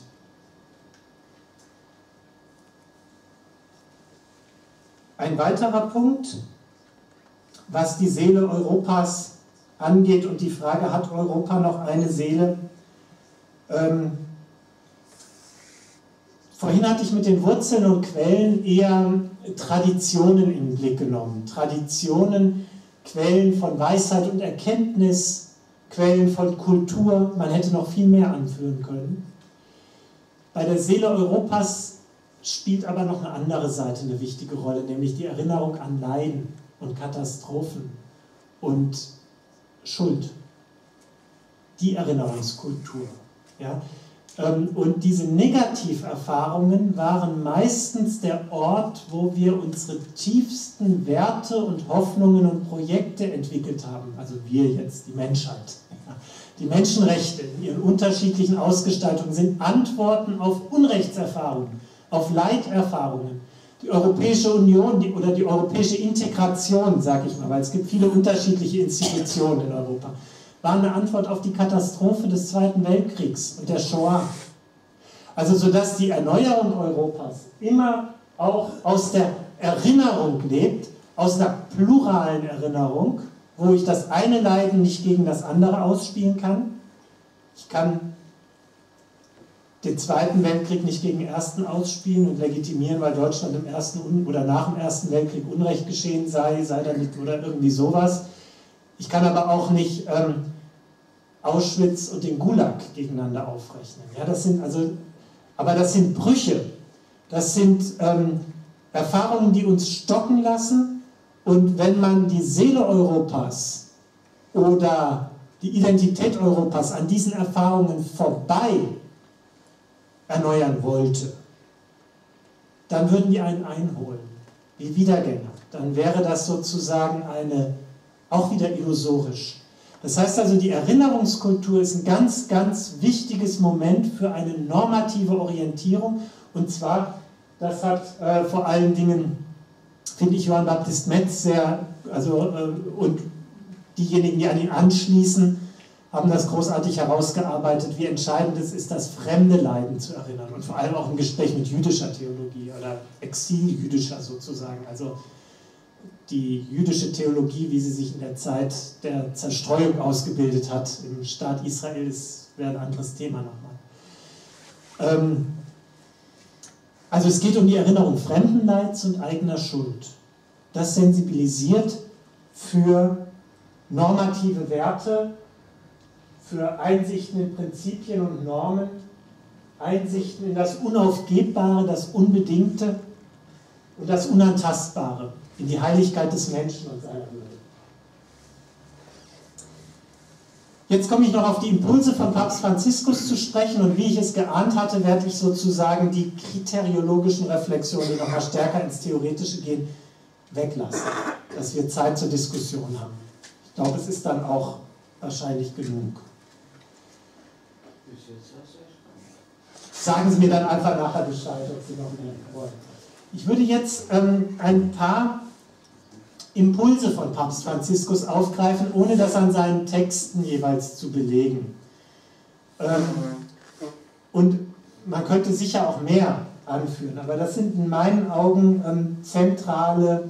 Ein weiterer Punkt, was die Seele Europas angeht und die Frage, hat Europa noch eine Seele? Ähm, vorhin hatte ich mit den Wurzeln und Quellen eher Traditionen in den Blick genommen. Traditionen, Quellen von Weisheit und Erkenntnis, Quellen von Kultur, man hätte noch viel mehr anführen können. Bei der Seele Europas spielt aber noch eine andere Seite eine wichtige Rolle, nämlich die Erinnerung an Leiden und Katastrophen und Schuld. Die Erinnerungskultur. Ja? Und diese Negativerfahrungen waren meistens der Ort, wo wir unsere tiefsten Werte und Hoffnungen und Projekte entwickelt haben. Also wir jetzt, die Menschheit. Die Menschenrechte in ihren unterschiedlichen Ausgestaltungen sind Antworten auf Unrechtserfahrungen, auf Leiterfahrungen. Die Europäische Union die, oder die europäische Integration, sage ich mal, weil es gibt viele unterschiedliche Institutionen in Europa, war eine Antwort auf die Katastrophe des Zweiten Weltkriegs und der Shoah. Also sodass die Erneuerung Europas immer auch aus der Erinnerung lebt, aus einer pluralen Erinnerung, wo ich das eine Leiden nicht gegen das andere ausspielen kann. Ich kann den Zweiten Weltkrieg nicht gegen den Ersten ausspielen und legitimieren, weil Deutschland im Ersten oder nach dem Ersten Weltkrieg Unrecht geschehen sei, sei damit oder irgendwie sowas. Ich kann aber auch nicht ähm, Auschwitz und den Gulag gegeneinander aufrechnen. Ja, das sind also, aber das sind Brüche, das sind ähm, Erfahrungen, die uns stocken lassen. Und wenn man die Seele Europas oder die Identität Europas an diesen Erfahrungen vorbei erneuern wollte, dann würden die einen einholen, wie Wiedergänger. Dann wäre das sozusagen eine, auch wieder illusorisch. Das heißt also, die Erinnerungskultur ist ein ganz, ganz wichtiges Moment für eine normative Orientierung. Und zwar, das hat äh, vor allen Dingen, finde ich, Johann Baptist Metz sehr, also, äh, und diejenigen, die an ihn anschließen, haben das großartig herausgearbeitet, wie entscheidend es ist, das fremde Leiden zu erinnern. Und vor allem auch im Gespräch mit jüdischer Theologie oder Exil-jüdischer sozusagen. Also die jüdische Theologie, wie sie sich in der Zeit der Zerstreuung ausgebildet hat im Staat Israel, ist, wäre ein anderes Thema nochmal. Ähm, also es geht um die Erinnerung Fremdenleids und eigener Schuld. Das sensibilisiert für normative Werte, für Einsichten in Prinzipien und Normen, Einsichten in das Unaufgebbare, das Unbedingte und das Unantastbare, in die Heiligkeit des Menschen und seiner Würde. Jetzt komme ich noch auf die Impulse von Papst Franziskus zu sprechen und wie ich es geahnt hatte, werde ich sozusagen die kriteriologischen Reflexionen, die nochmal stärker ins Theoretische gehen, weglassen, dass wir Zeit zur Diskussion haben. Ich glaube, es ist dann auch wahrscheinlich genug. Sagen Sie mir dann einfach nachher Bescheid, ob Sie noch mehr wollen. Ich würde jetzt ähm, ein paar Impulse von Papst Franziskus aufgreifen, ohne das an seinen Texten jeweils zu belegen. Ähm, und man könnte sicher auch mehr anführen, aber das sind in meinen Augen ähm, zentrale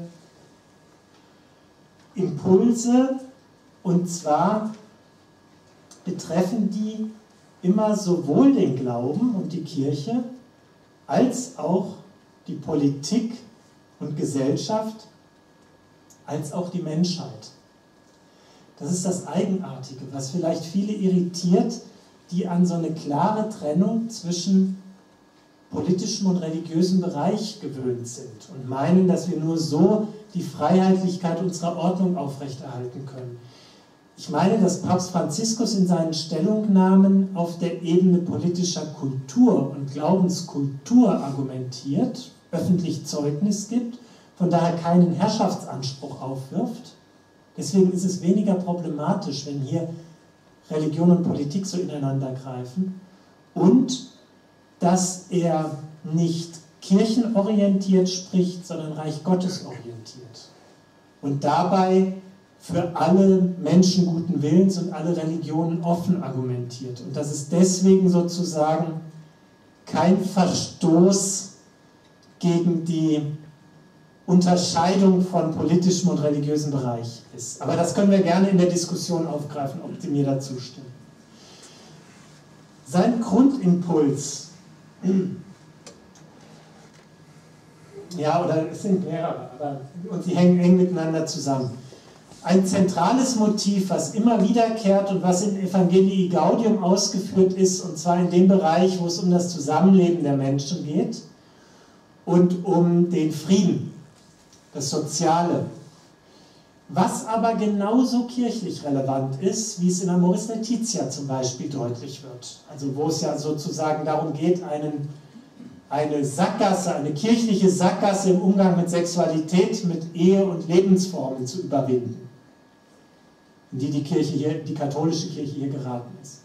Impulse, und zwar betreffen die immer sowohl den Glauben und die Kirche als auch die Politik und Gesellschaft als auch die Menschheit. Das ist das Eigenartige, was vielleicht viele irritiert, die an so eine klare Trennung zwischen politischem und religiösem Bereich gewöhnt sind und meinen, dass wir nur so die Freiheitlichkeit unserer Ordnung aufrechterhalten können. Ich meine, dass Papst Franziskus in seinen Stellungnahmen auf der Ebene politischer Kultur und Glaubenskultur argumentiert, öffentlich Zeugnis gibt, von daher keinen Herrschaftsanspruch aufwirft. Deswegen ist es weniger problematisch, wenn hier Religion und Politik so ineinander greifen, und dass er nicht kirchenorientiert spricht, sondern Reich Gottes orientiert und dabei für alle Menschen guten Willens und alle Religionen offen argumentiert, und dass es deswegen sozusagen kein Verstoß gegen die Unterscheidung von politischem und religiösem Bereich ist. Aber das können wir gerne in der Diskussion aufgreifen, ob Sie mir dazu stimmen. Sein Grundimpuls, ja, oder es sind mehrere, aber, und sie hängen eng miteinander zusammen. Ein zentrales Motiv, was immer wiederkehrt und was in Evangelii Gaudium ausgeführt ist, und zwar in dem Bereich, wo es um das Zusammenleben der Menschen geht und um den Frieden, das Soziale. Was aber genauso kirchlich relevant ist, wie es in Amoris Laetitia zum Beispiel deutlich wird. Also wo es ja sozusagen darum geht, einen, eine Sackgasse, eine kirchliche Sackgasse im Umgang mit Sexualität, mit Ehe und Lebensformen zu überwinden, in die die Kirche hier, die katholische Kirche hier geraten ist.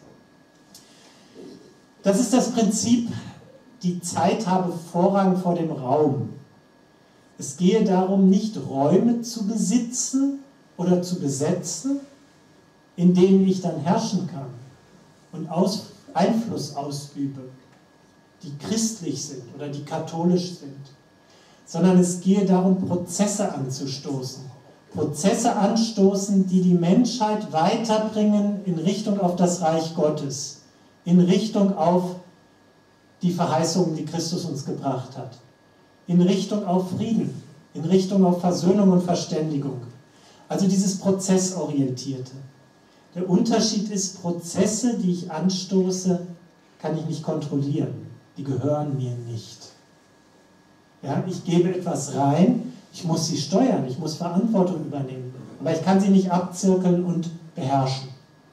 Das ist das Prinzip, die Zeit habe Vorrang vor dem Raum. Es gehe darum, nicht Räume zu besitzen oder zu besetzen, in denen ich dann herrschen kann und aus, Einfluss ausübe, die christlich sind oder die katholisch sind, sondern es gehe darum, Prozesse anzustoßen. Prozesse anstoßen, die die Menschheit weiterbringen in Richtung auf das Reich Gottes, in Richtung auf die Verheißungen, die Christus uns gebracht hat, in Richtung auf Frieden, in Richtung auf Versöhnung und Verständigung. Also dieses Prozessorientierte. Der Unterschied ist, Prozesse, die ich anstoße, kann ich nicht kontrollieren. Die gehören mir nicht. Ja, ich gebe etwas rein, ich muss sie steuern, ich muss Verantwortung übernehmen, aber ich kann sie nicht abzirkeln und beherrschen.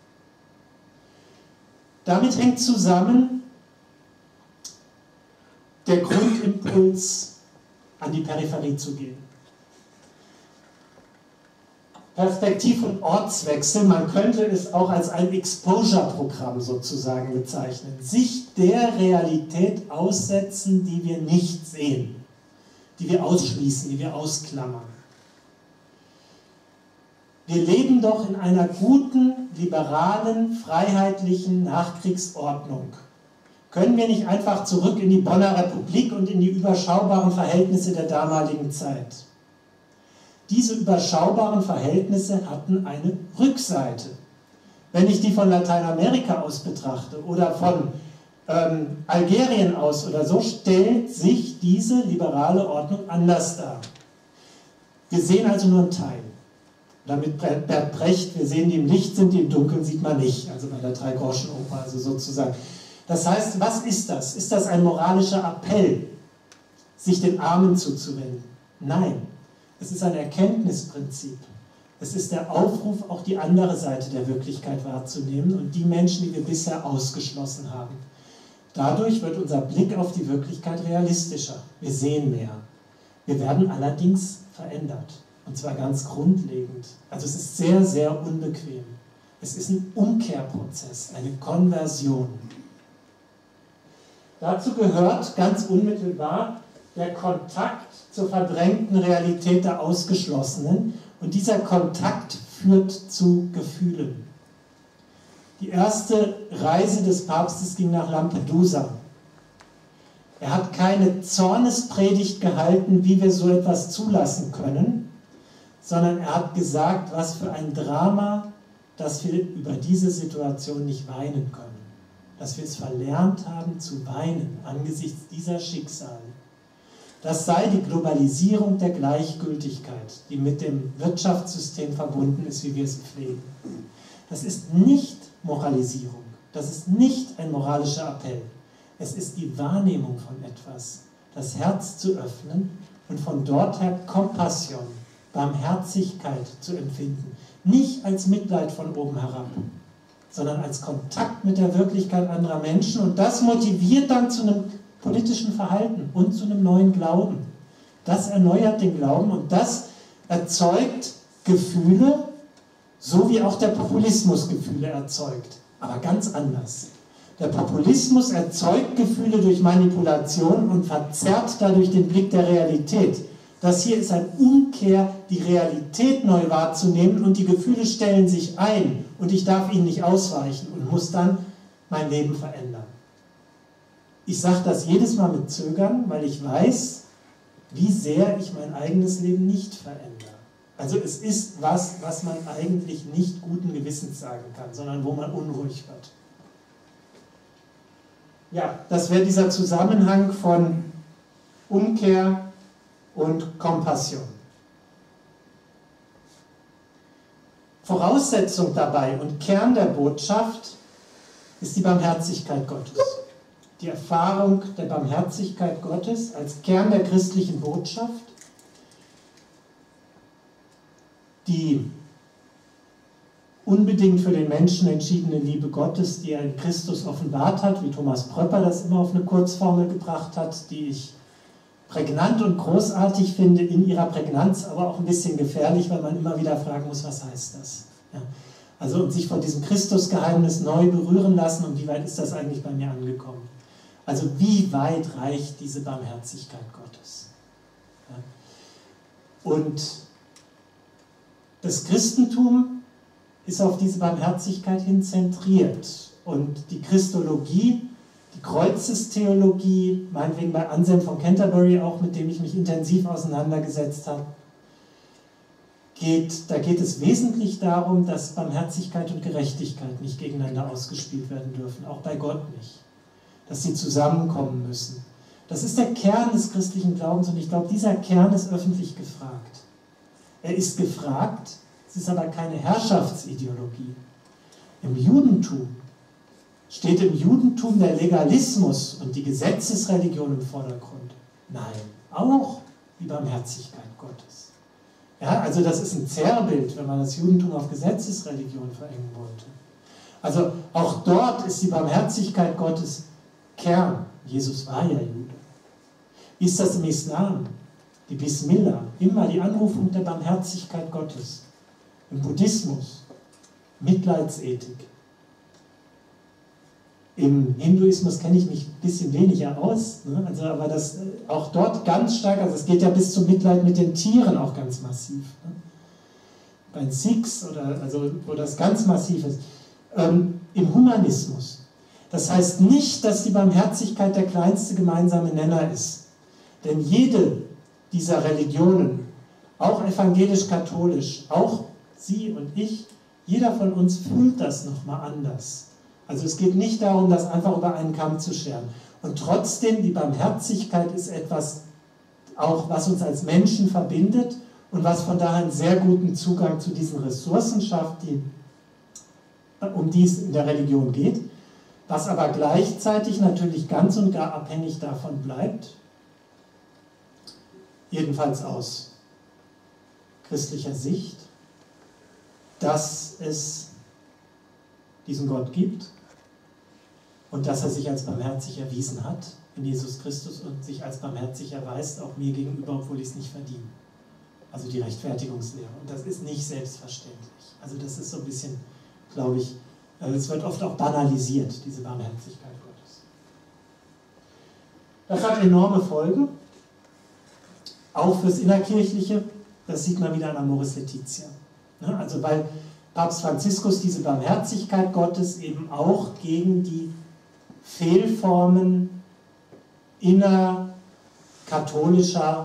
Damit hängt zusammen der Grundimpuls, an die Peripherie zu gehen. Perspektiv- und Ortswechsel, man könnte es auch als ein Exposure-Programm sozusagen bezeichnen. Sich der Realität aussetzen, die wir nicht sehen, die wir ausschließen, die wir ausklammern. Wir leben doch in einer guten, liberalen, freiheitlichen Nachkriegsordnung. Können wir nicht einfach zurück in die Bonner Republik und in die überschaubaren Verhältnisse der damaligen Zeit? Diese überschaubaren Verhältnisse hatten eine Rückseite. Wenn ich die von Lateinamerika aus betrachte oder von ähm, Algerien aus oder so, stellt sich diese liberale Ordnung anders dar. Wir sehen also nur einen Teil. Oder mit Bert Brecht, wir sehen, die im Licht sind, die im Dunkeln sieht man nicht. Also bei der Drei-Groschen-Oper, also sozusagen. Das heißt, was ist das? Ist das ein moralischer Appell, sich den Armen zuzuwenden? Nein, es ist ein Erkenntnisprinzip. Es ist der Aufruf, auch die andere Seite der Wirklichkeit wahrzunehmen und die Menschen, die wir bisher ausgeschlossen haben. Dadurch wird unser Blick auf die Wirklichkeit realistischer. Wir sehen mehr. Wir werden allerdings verändert. Und zwar ganz grundlegend. Also es ist sehr, sehr unbequem. Es ist ein Umkehrprozess, eine Konversion. Dazu gehört ganz unmittelbar der Kontakt zur verdrängten Realität der Ausgeschlossenen. Und dieser Kontakt führt zu Gefühlen. Die erste Reise des Papstes ging nach Lampedusa. Er hat keine Zornespredigt gehalten, wie wir so etwas zulassen können, sondern er hat gesagt, was für ein Drama, dass wir über diese Situation nicht weinen können. dass wir es verlernt haben zu weinen angesichts dieser Schicksale. Das sei die Globalisierung der Gleichgültigkeit, die mit dem Wirtschaftssystem verbunden ist, wie wir es pflegen. Das ist nicht Moralisierung, das ist nicht ein moralischer Appell. Es ist die Wahrnehmung von etwas, das Herz zu öffnen und von dort her Kompassion, Barmherzigkeit zu empfinden. Nicht als Mitleid von oben herab, sondern als Kontakt mit der Wirklichkeit anderer Menschen. Und das motiviert dann zu einem politischen Verhalten und zu einem neuen Glauben. Das erneuert den Glauben und das erzeugt Gefühle, so wie auch der Populismus Gefühle erzeugt, aber ganz anders. Der Populismus erzeugt Gefühle durch Manipulation und verzerrt dadurch den Blick der Realität. Das hier ist eine Umkehr, die Realität neu wahrzunehmen und die Gefühle stellen sich ein und ich darf ihnen nicht ausweichen und muss dann mein Leben verändern. Ich sage das jedes Mal mit Zögern, weil ich weiß, wie sehr ich mein eigenes Leben nicht verändere. Also es ist was, was man eigentlich nicht guten Gewissens sagen kann, sondern wo man unruhig wird. Ja, das wäre dieser Zusammenhang von Umkehr und Kompassion. Voraussetzung dabei und Kern der Botschaft ist die Barmherzigkeit Gottes. Die Erfahrung der Barmherzigkeit Gottes als Kern der christlichen Botschaft, die unbedingt für den Menschen entschiedene Liebe Gottes, die er in Christus offenbart hat, wie Thomas Pröpper das immer auf eine Kurzformel gebracht hat, die ich prägnant und großartig finde, in ihrer Prägnanz, aber auch ein bisschen gefährlich, weil man immer wieder fragen muss, was heißt das? Ja. Also und sich von diesem Christusgeheimnis neu berühren lassen, und wie weit ist das eigentlich bei mir angekommen? Also wie weit reicht diese Barmherzigkeit Gottes? Ja. Und das Christentum ist auf diese Barmherzigkeit hin zentriert. Und die Christologie, die Kreuzestheologie, meinetwegen bei Anselm von Canterbury auch, mit dem ich mich intensiv auseinandergesetzt habe, geht, da geht es wesentlich darum, dass Barmherzigkeit und Gerechtigkeit nicht gegeneinander ausgespielt werden dürfen, auch bei Gott nicht. Dass sie zusammenkommen müssen. Das ist der Kern des christlichen Glaubens und ich glaube, dieser Kern ist öffentlich gefragt. Er ist gefragt, es ist aber keine Herrschaftsideologie. Im Judentum steht im Judentum der Legalismus und die Gesetzesreligion im Vordergrund. Nein, auch die Barmherzigkeit Gottes. Ja, also das ist ein Zerrbild, wenn man das Judentum auf Gesetzesreligion verengen wollte. Also auch dort ist die Barmherzigkeit Gottes Kern. Jesus war ja Jude. Wie ist das im Islam? Die Bismillah, immer die Anrufung der Barmherzigkeit Gottes. Im Buddhismus, Mitleidsethik. Im Hinduismus kenne ich mich ein bisschen weniger aus, ne? Also, aber das auch dort ganz stark, also es geht ja bis zum Mitleid mit den Tieren auch ganz massiv. Ne? Bei den Sikhs, oder, also, wo das ganz massiv ist. Ähm, Im Humanismus. Das heißt nicht, dass die Barmherzigkeit der kleinste gemeinsame Nenner ist. Denn jede dieser Religionen, auch evangelisch-katholisch, auch Sie und ich, jeder von uns fühlt das nochmal anders. Also es geht nicht darum, das einfach über einen Kamm zu scheren. Und trotzdem, die Barmherzigkeit ist etwas, auch was uns als Menschen verbindet und was von daher einen sehr guten Zugang zu diesen Ressourcen schafft, die, um die es in der Religion geht, was aber gleichzeitig natürlich ganz und gar abhängig davon bleibt, jedenfalls aus christlicher Sicht, dass es diesen Gott gibt und dass er sich als barmherzig erwiesen hat in Jesus Christus und sich als barmherzig erweist, auch mir gegenüber, obwohl ich es nicht verdiene. Also die Rechtfertigungslehre. Und das ist nicht selbstverständlich. Also das ist so ein bisschen, glaube ich, es wird oft auch banalisiert, diese Barmherzigkeit Gottes. Das hat enorme Folgen, auch fürs Innerkirchliche. Das sieht man wieder an Amoris Laetitia. Also weil Papst Franziskus diese Barmherzigkeit Gottes eben auch gegen die Fehlformen innerkatholischer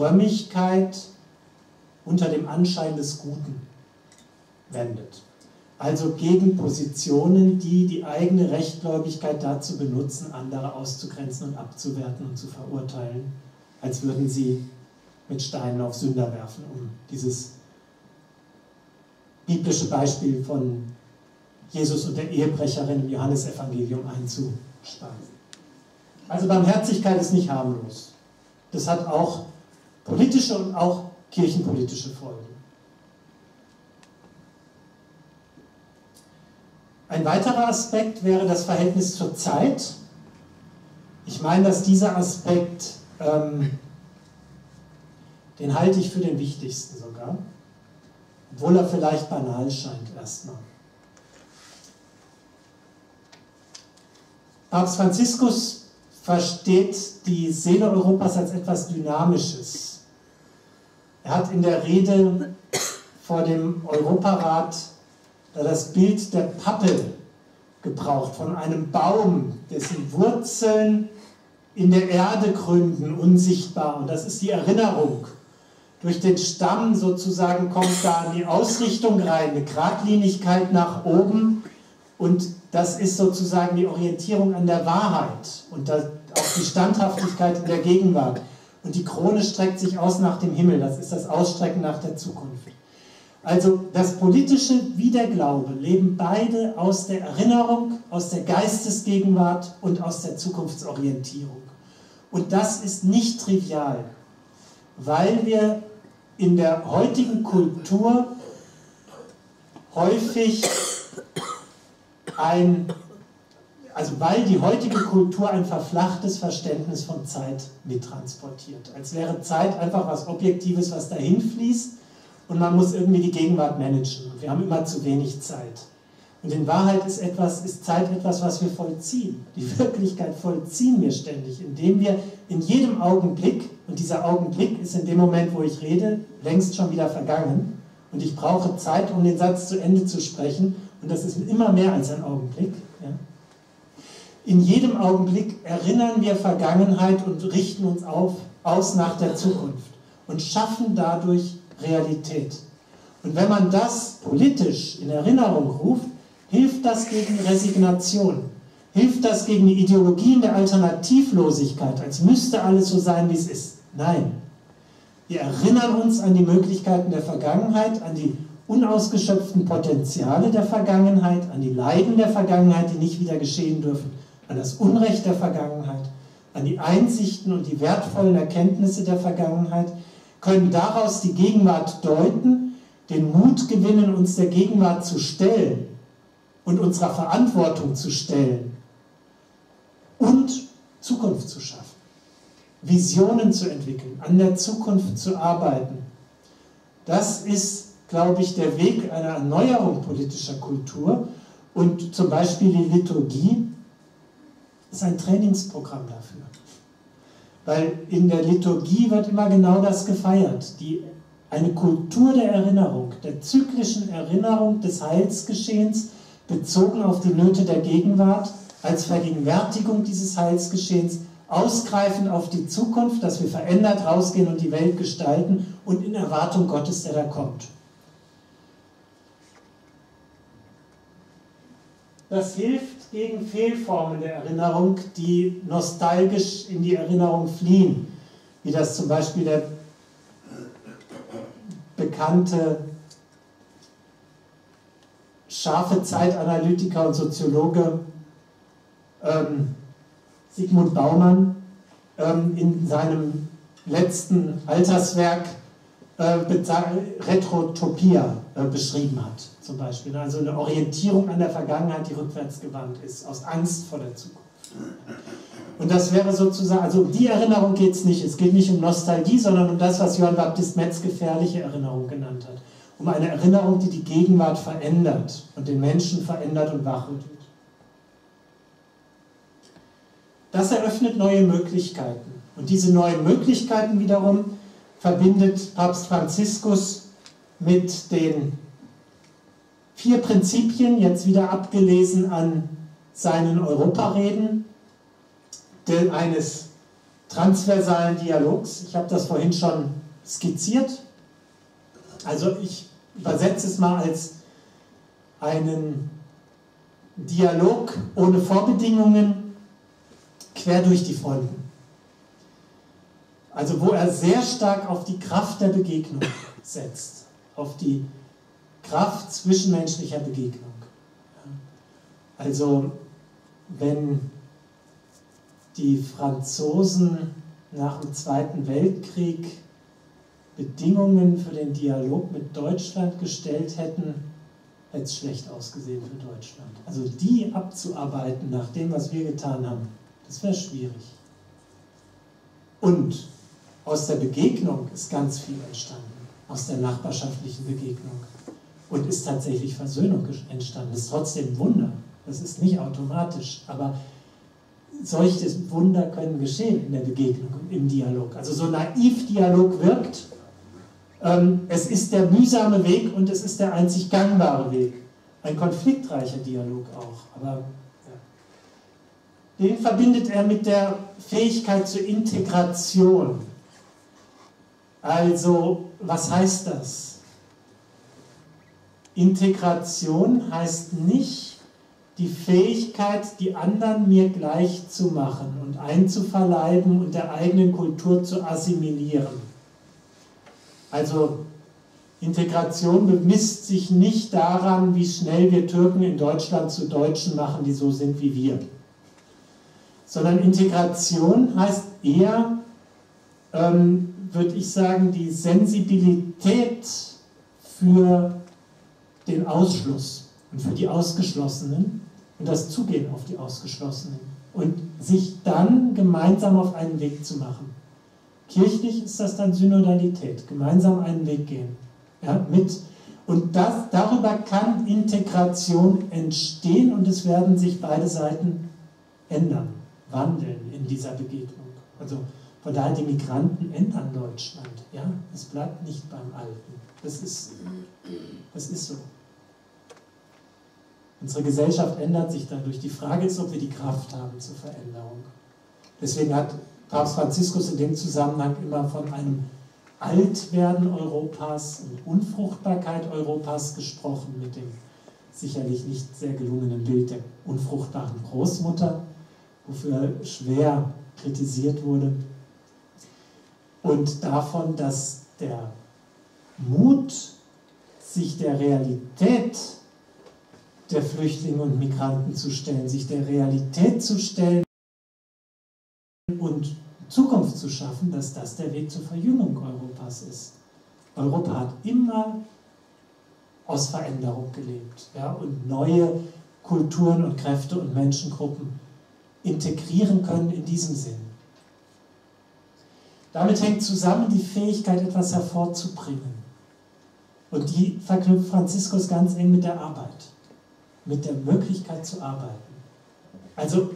Frömmigkeit unter dem Anschein des Guten wendet. also gegen Positionen, die die eigene Rechtgläubigkeit dazu benutzen, andere auszugrenzen und abzuwerten und zu verurteilen, als würden sie mit Steinen auf Sünder werfen, um dieses biblische Beispiel von Jesus und der Ehebrecherin im Johannesevangelium einzusparen. Also Barmherzigkeit ist nicht harmlos. Das hat auch politische und auch kirchenpolitische Folgen. Ein weiterer Aspekt wäre das Verhältnis zur Zeit. Ich meine, dass dieser Aspekt, ähm, den halte ich für den wichtigsten sogar, obwohl er vielleicht banal scheint erstmal. Papst Franziskus versteht die Seele Europas als etwas Dynamisches. Er hat in der Rede vor dem Europarat das Bild der Pappel gebraucht, von einem Baum, dessen Wurzeln in der Erde gründen, unsichtbar. Und das ist die Erinnerung. Durch den Stamm sozusagen kommt da die Ausrichtung rein, eine Geradlinigkeit nach oben. Und das ist sozusagen die Orientierung an der Wahrheit und auch die Standhaftigkeit in der Gegenwart. Und die Krone streckt sich aus nach dem Himmel, das ist das Ausstrecken nach der Zukunft. Also das Politische wie der Glaube leben beide aus der Erinnerung, aus der Geistesgegenwart und aus der Zukunftsorientierung. Und das ist nicht trivial, weil wir in der heutigen Kultur häufig ein, also weil die heutige Kultur ein verflachtes Verständnis von Zeit mittransportiert. Als wäre Zeit einfach was Objektives, was dahin fließt und man muss irgendwie die Gegenwart managen. Und wir haben immer zu wenig Zeit. Und in Wahrheit ist, etwas, ist Zeit etwas, was wir vollziehen. Die Wirklichkeit vollziehen wir ständig, indem wir in jedem Augenblick, und dieser Augenblick ist in dem Moment, wo ich rede, längst schon wieder vergangen, und ich brauche Zeit, um den Satz zu Ende zu sprechen, und das ist immer mehr als ein Augenblick. Ja. In jedem Augenblick erinnern wir Vergangenheit und richten uns auf, aus nach der Zukunft und schaffen dadurch Realität. Und wenn man das politisch in Erinnerung ruft, hilft das gegen Resignation, hilft das gegen die Ideologien der Alternativlosigkeit, als müsste alles so sein, wie es ist. Nein, wir erinnern uns an die Möglichkeiten der Vergangenheit, an die unausgeschöpften Potenziale der Vergangenheit, an die Leiden der Vergangenheit, die nicht wieder geschehen dürfen, an das Unrecht der Vergangenheit, an die Einsichten und die wertvollen Erkenntnisse der Vergangenheit, können daraus die Gegenwart deuten, den Mut gewinnen, uns der Gegenwart zu stellen und unserer Verantwortung zu stellen und Zukunft zu schaffen, Visionen zu entwickeln, an der Zukunft zu arbeiten. Das ist, glaube ich, der Weg einer Erneuerung politischer Kultur, und zum Beispiel die Liturgie ist ein Trainingsprogramm dafür. Weil in der Liturgie wird immer genau das gefeiert, die, eine Kultur der Erinnerung, der zyklischen Erinnerung des Heilsgeschehens, bezogen auf die Nöte der Gegenwart, als Vergegenwärtigung dieses Heilsgeschehens, ausgreifend auf die Zukunft, dass wir verändert rausgehen und die Welt gestalten und in Erwartung Gottes, der da kommt. Das hilft gegen Fehlformen der Erinnerung, die nostalgisch in die Erinnerung fliehen, wie das zum Beispiel der bekannte scharfe Zeitanalytiker und Soziologe ähm, Sigmund Baumann ähm, in seinem letzten Alterswerk äh, Retrotopia äh, beschrieben hat, zum Beispiel. Also eine Orientierung an der Vergangenheit, die rückwärtsgewandt ist, aus Angst vor der Zukunft. Und das wäre sozusagen, also um die Erinnerung geht es nicht, es geht nicht um Nostalgie, sondern um das, was Johann Baptist Metz gefährliche Erinnerung genannt hat. Um eine Erinnerung, die die Gegenwart verändert und den Menschen verändert und wachrüttelt. Das eröffnet neue Möglichkeiten. Und diese neuen Möglichkeiten wiederum verbindet Papst Franziskus mit den vier Prinzipien, jetzt wieder abgelesen an seinen Europareden, eines transversalen Dialogs. Ich habe das vorhin schon skizziert. Also ich übersetze es mal als einen Dialog ohne Vorbedingungen quer durch die Fronten. Also wo er sehr stark auf die Kraft der Begegnung setzt, auf die Kraft zwischenmenschlicher Begegnung. Also wenn die Franzosen nach dem Zweiten Weltkrieg Bedingungen für den Dialog mit Deutschland gestellt hätten, hätte es schlecht ausgesehen für Deutschland. Also die abzuarbeiten nach dem, was wir getan haben, das wäre schwierig. Und aus der Begegnung ist ganz viel entstanden, aus der nachbarschaftlichen Begegnung. Und ist tatsächlich Versöhnung entstanden. Das ist trotzdem ein Wunder. Das ist nicht automatisch, aber solche Wunder können geschehen in der Begegnung und im Dialog. Also so naiv Dialog wirkt, ähm, es ist der mühsame Weg und es ist der einzig gangbare Weg. Ein konfliktreicher Dialog auch, aber ja. Den verbindet er mit der Fähigkeit zur Integration. Also, was heißt das? Integration heißt nicht die Fähigkeit, die anderen mir gleich zu machen und einzuverleiben und der eigenen Kultur zu assimilieren. Also Integration bemisst sich nicht daran, wie schnell wir Türken in Deutschland zu Deutschen machen, die so sind wie wir. Sondern Integration heißt eher, ähm, würde ich sagen, die Sensibilität für den Ausschluss und für die Ausgeschlossenen und das Zugehen auf die Ausgeschlossenen und sich dann gemeinsam auf einen Weg zu machen. Kirchlich ist das dann Synodalität, gemeinsam einen Weg gehen. Ja, mit, und das, darüber kann Integration entstehen und es werden sich beide Seiten ändern, wandeln in dieser Begegnung. Also von daher, die Migranten ändern Deutschland. Ja? Es bleibt nicht beim Alten. Das ist, das ist so. Unsere Gesellschaft ändert sich dadurch. Die Frage ist, ob wir die Kraft haben zur Veränderung. Deswegen hat Papst Franziskus in dem Zusammenhang immer von einem Altwerden Europas und Unfruchtbarkeit Europas gesprochen, mit dem sicherlich nicht sehr gelungenen Bild der unfruchtbaren Großmutter, wofür er schwer kritisiert wurde. Und davon, dass der Mut, sich der Realität der Flüchtlinge und Migranten zu stellen, sich der Realität zu stellen und Zukunft zu schaffen, dass das der Weg zur Verjüngung Europas ist. Europa hat immer aus Veränderung gelebt, ja, und neue Kulturen und Kräfte und Menschengruppen integrieren können in diesem Sinn. Damit hängt zusammen die Fähigkeit, etwas hervorzubringen. Und die verknüpft Franziskus ganz eng mit der Arbeit, mit der Möglichkeit zu arbeiten. Also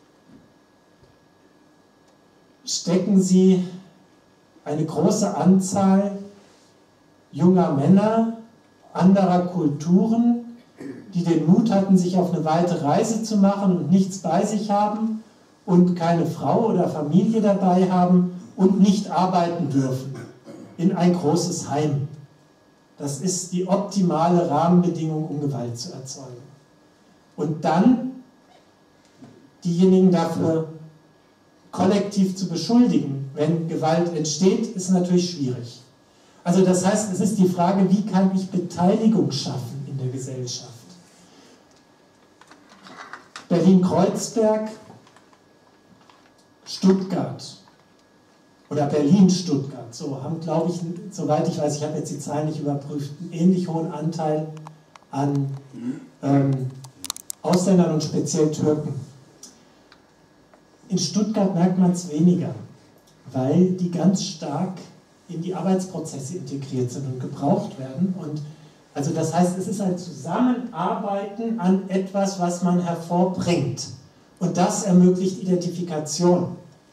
stecken Sie eine große Anzahl junger Männer anderer Kulturen, die den Mut hatten, sich auf eine weite Reise zu machen und nichts bei sich haben und keine Frau oder Familie dabei haben und nicht arbeiten dürfen, in ein großes Heim. Das ist die optimale Rahmenbedingung, um Gewalt zu erzeugen. Und dann diejenigen dafür kollektiv zu beschuldigen, wenn Gewalt entsteht, ist natürlich schwierig. Also das heißt, es ist die Frage, wie kann ich Beteiligung schaffen in der Gesellschaft? Berlin-Kreuzberg, Stuttgart oder Berlin-Stuttgart, so haben, glaube ich, soweit ich weiß, ich habe jetzt die Zahlen nicht überprüft, einen ähnlich hohen Anteil an ähm, Ausländern und speziell Türken. In Stuttgart merkt man es weniger, weil die ganz stark in die Arbeitsprozesse integriert sind und gebraucht werden. Und also das heißt, es ist ein Zusammenarbeiten an etwas, was man hervorbringt. Und das ermöglicht Identifikation.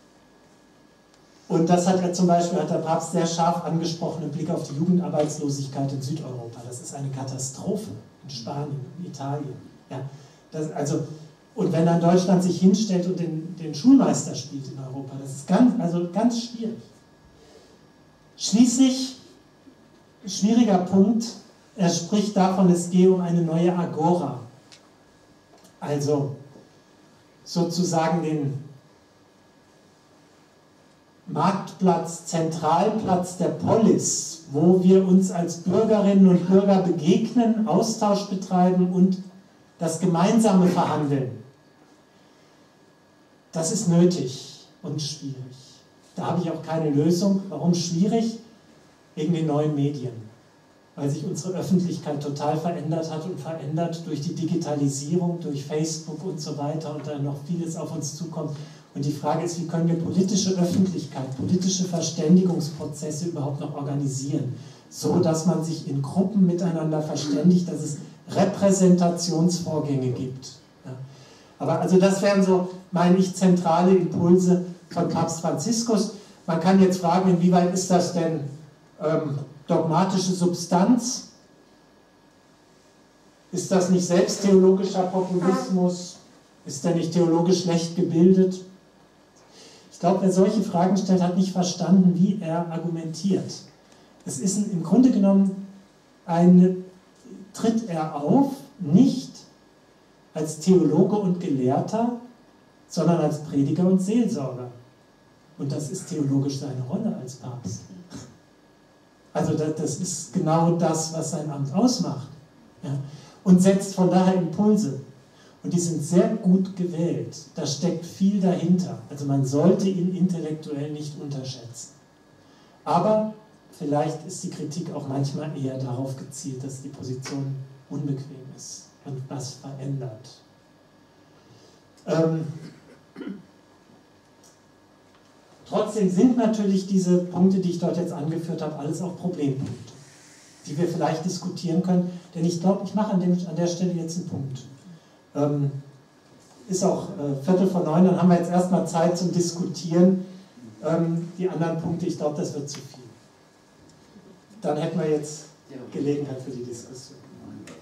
Und das hat er zum Beispiel, hat der Papst sehr scharf angesprochen im Blick auf die Jugendarbeitslosigkeit in Südeuropa. Das ist eine Katastrophe in Spanien, in Italien. Ja, das, also, und wenn dann Deutschland sich hinstellt und den, den Schulmeister spielt in Europa, das ist ganz, also ganz schwierig. Schließlich, schwieriger Punkt, er spricht davon, es gehe um eine neue Agora. Also sozusagen den Marktplatz, Zentralplatz der Polis, wo wir uns als Bürgerinnen und Bürger begegnen, Austausch betreiben und das gemeinsame Verhandeln. Das ist nötig und schwierig. Da habe ich auch keine Lösung. Warum schwierig? Wegen den neuen Medien. Weil sich unsere Öffentlichkeit total verändert hat und verändert durch die Digitalisierung, durch Facebook und so weiter und dann noch vieles auf uns zukommt. Und die Frage ist, wie können wir politische Öffentlichkeit, politische Verständigungsprozesse überhaupt noch organisieren, so dass man sich in Gruppen miteinander verständigt, dass es Repräsentationsvorgänge gibt. Ja. Aber also das wären so, meine ich, zentrale Impulse von Papst Franziskus. Man kann jetzt fragen, inwieweit ist das denn ähm, dogmatische Substanz? Ist das nicht selbst theologischer Populismus? Ist der nicht theologisch schlecht gebildet? Ich glaube, wer solche Fragen stellt, hat nicht verstanden, wie er argumentiert. Es ist ein, im Grunde genommen, eine, tritt er auf, nicht als Theologe und Gelehrter, sondern als Prediger und Seelsorger. Und das ist theologisch seine Rolle als Papst. Also das, das ist genau das, was sein Amt ausmacht. Ja? Und setzt von daher Impulse. Und die sind sehr gut gewählt. Da steckt viel dahinter. Also man sollte ihn intellektuell nicht unterschätzen. Aber vielleicht ist die Kritik auch manchmal eher darauf gezielt, dass die Position unbequem ist und was verändert. Ähm, trotzdem sind natürlich diese Punkte, die ich dort jetzt angeführt habe, alles auch Problempunkte, die wir vielleicht diskutieren können. Denn ich glaube, ich mache an, dem, an der Stelle jetzt einen Punkt. Ähm, ist auch äh, Viertel vor neun, dann haben wir jetzt erstmal Zeit zum Diskutieren. Ähm, die anderen Punkte, ich glaube, das wird zu viel. Dann hätten wir jetzt Gelegenheit für die Diskussion.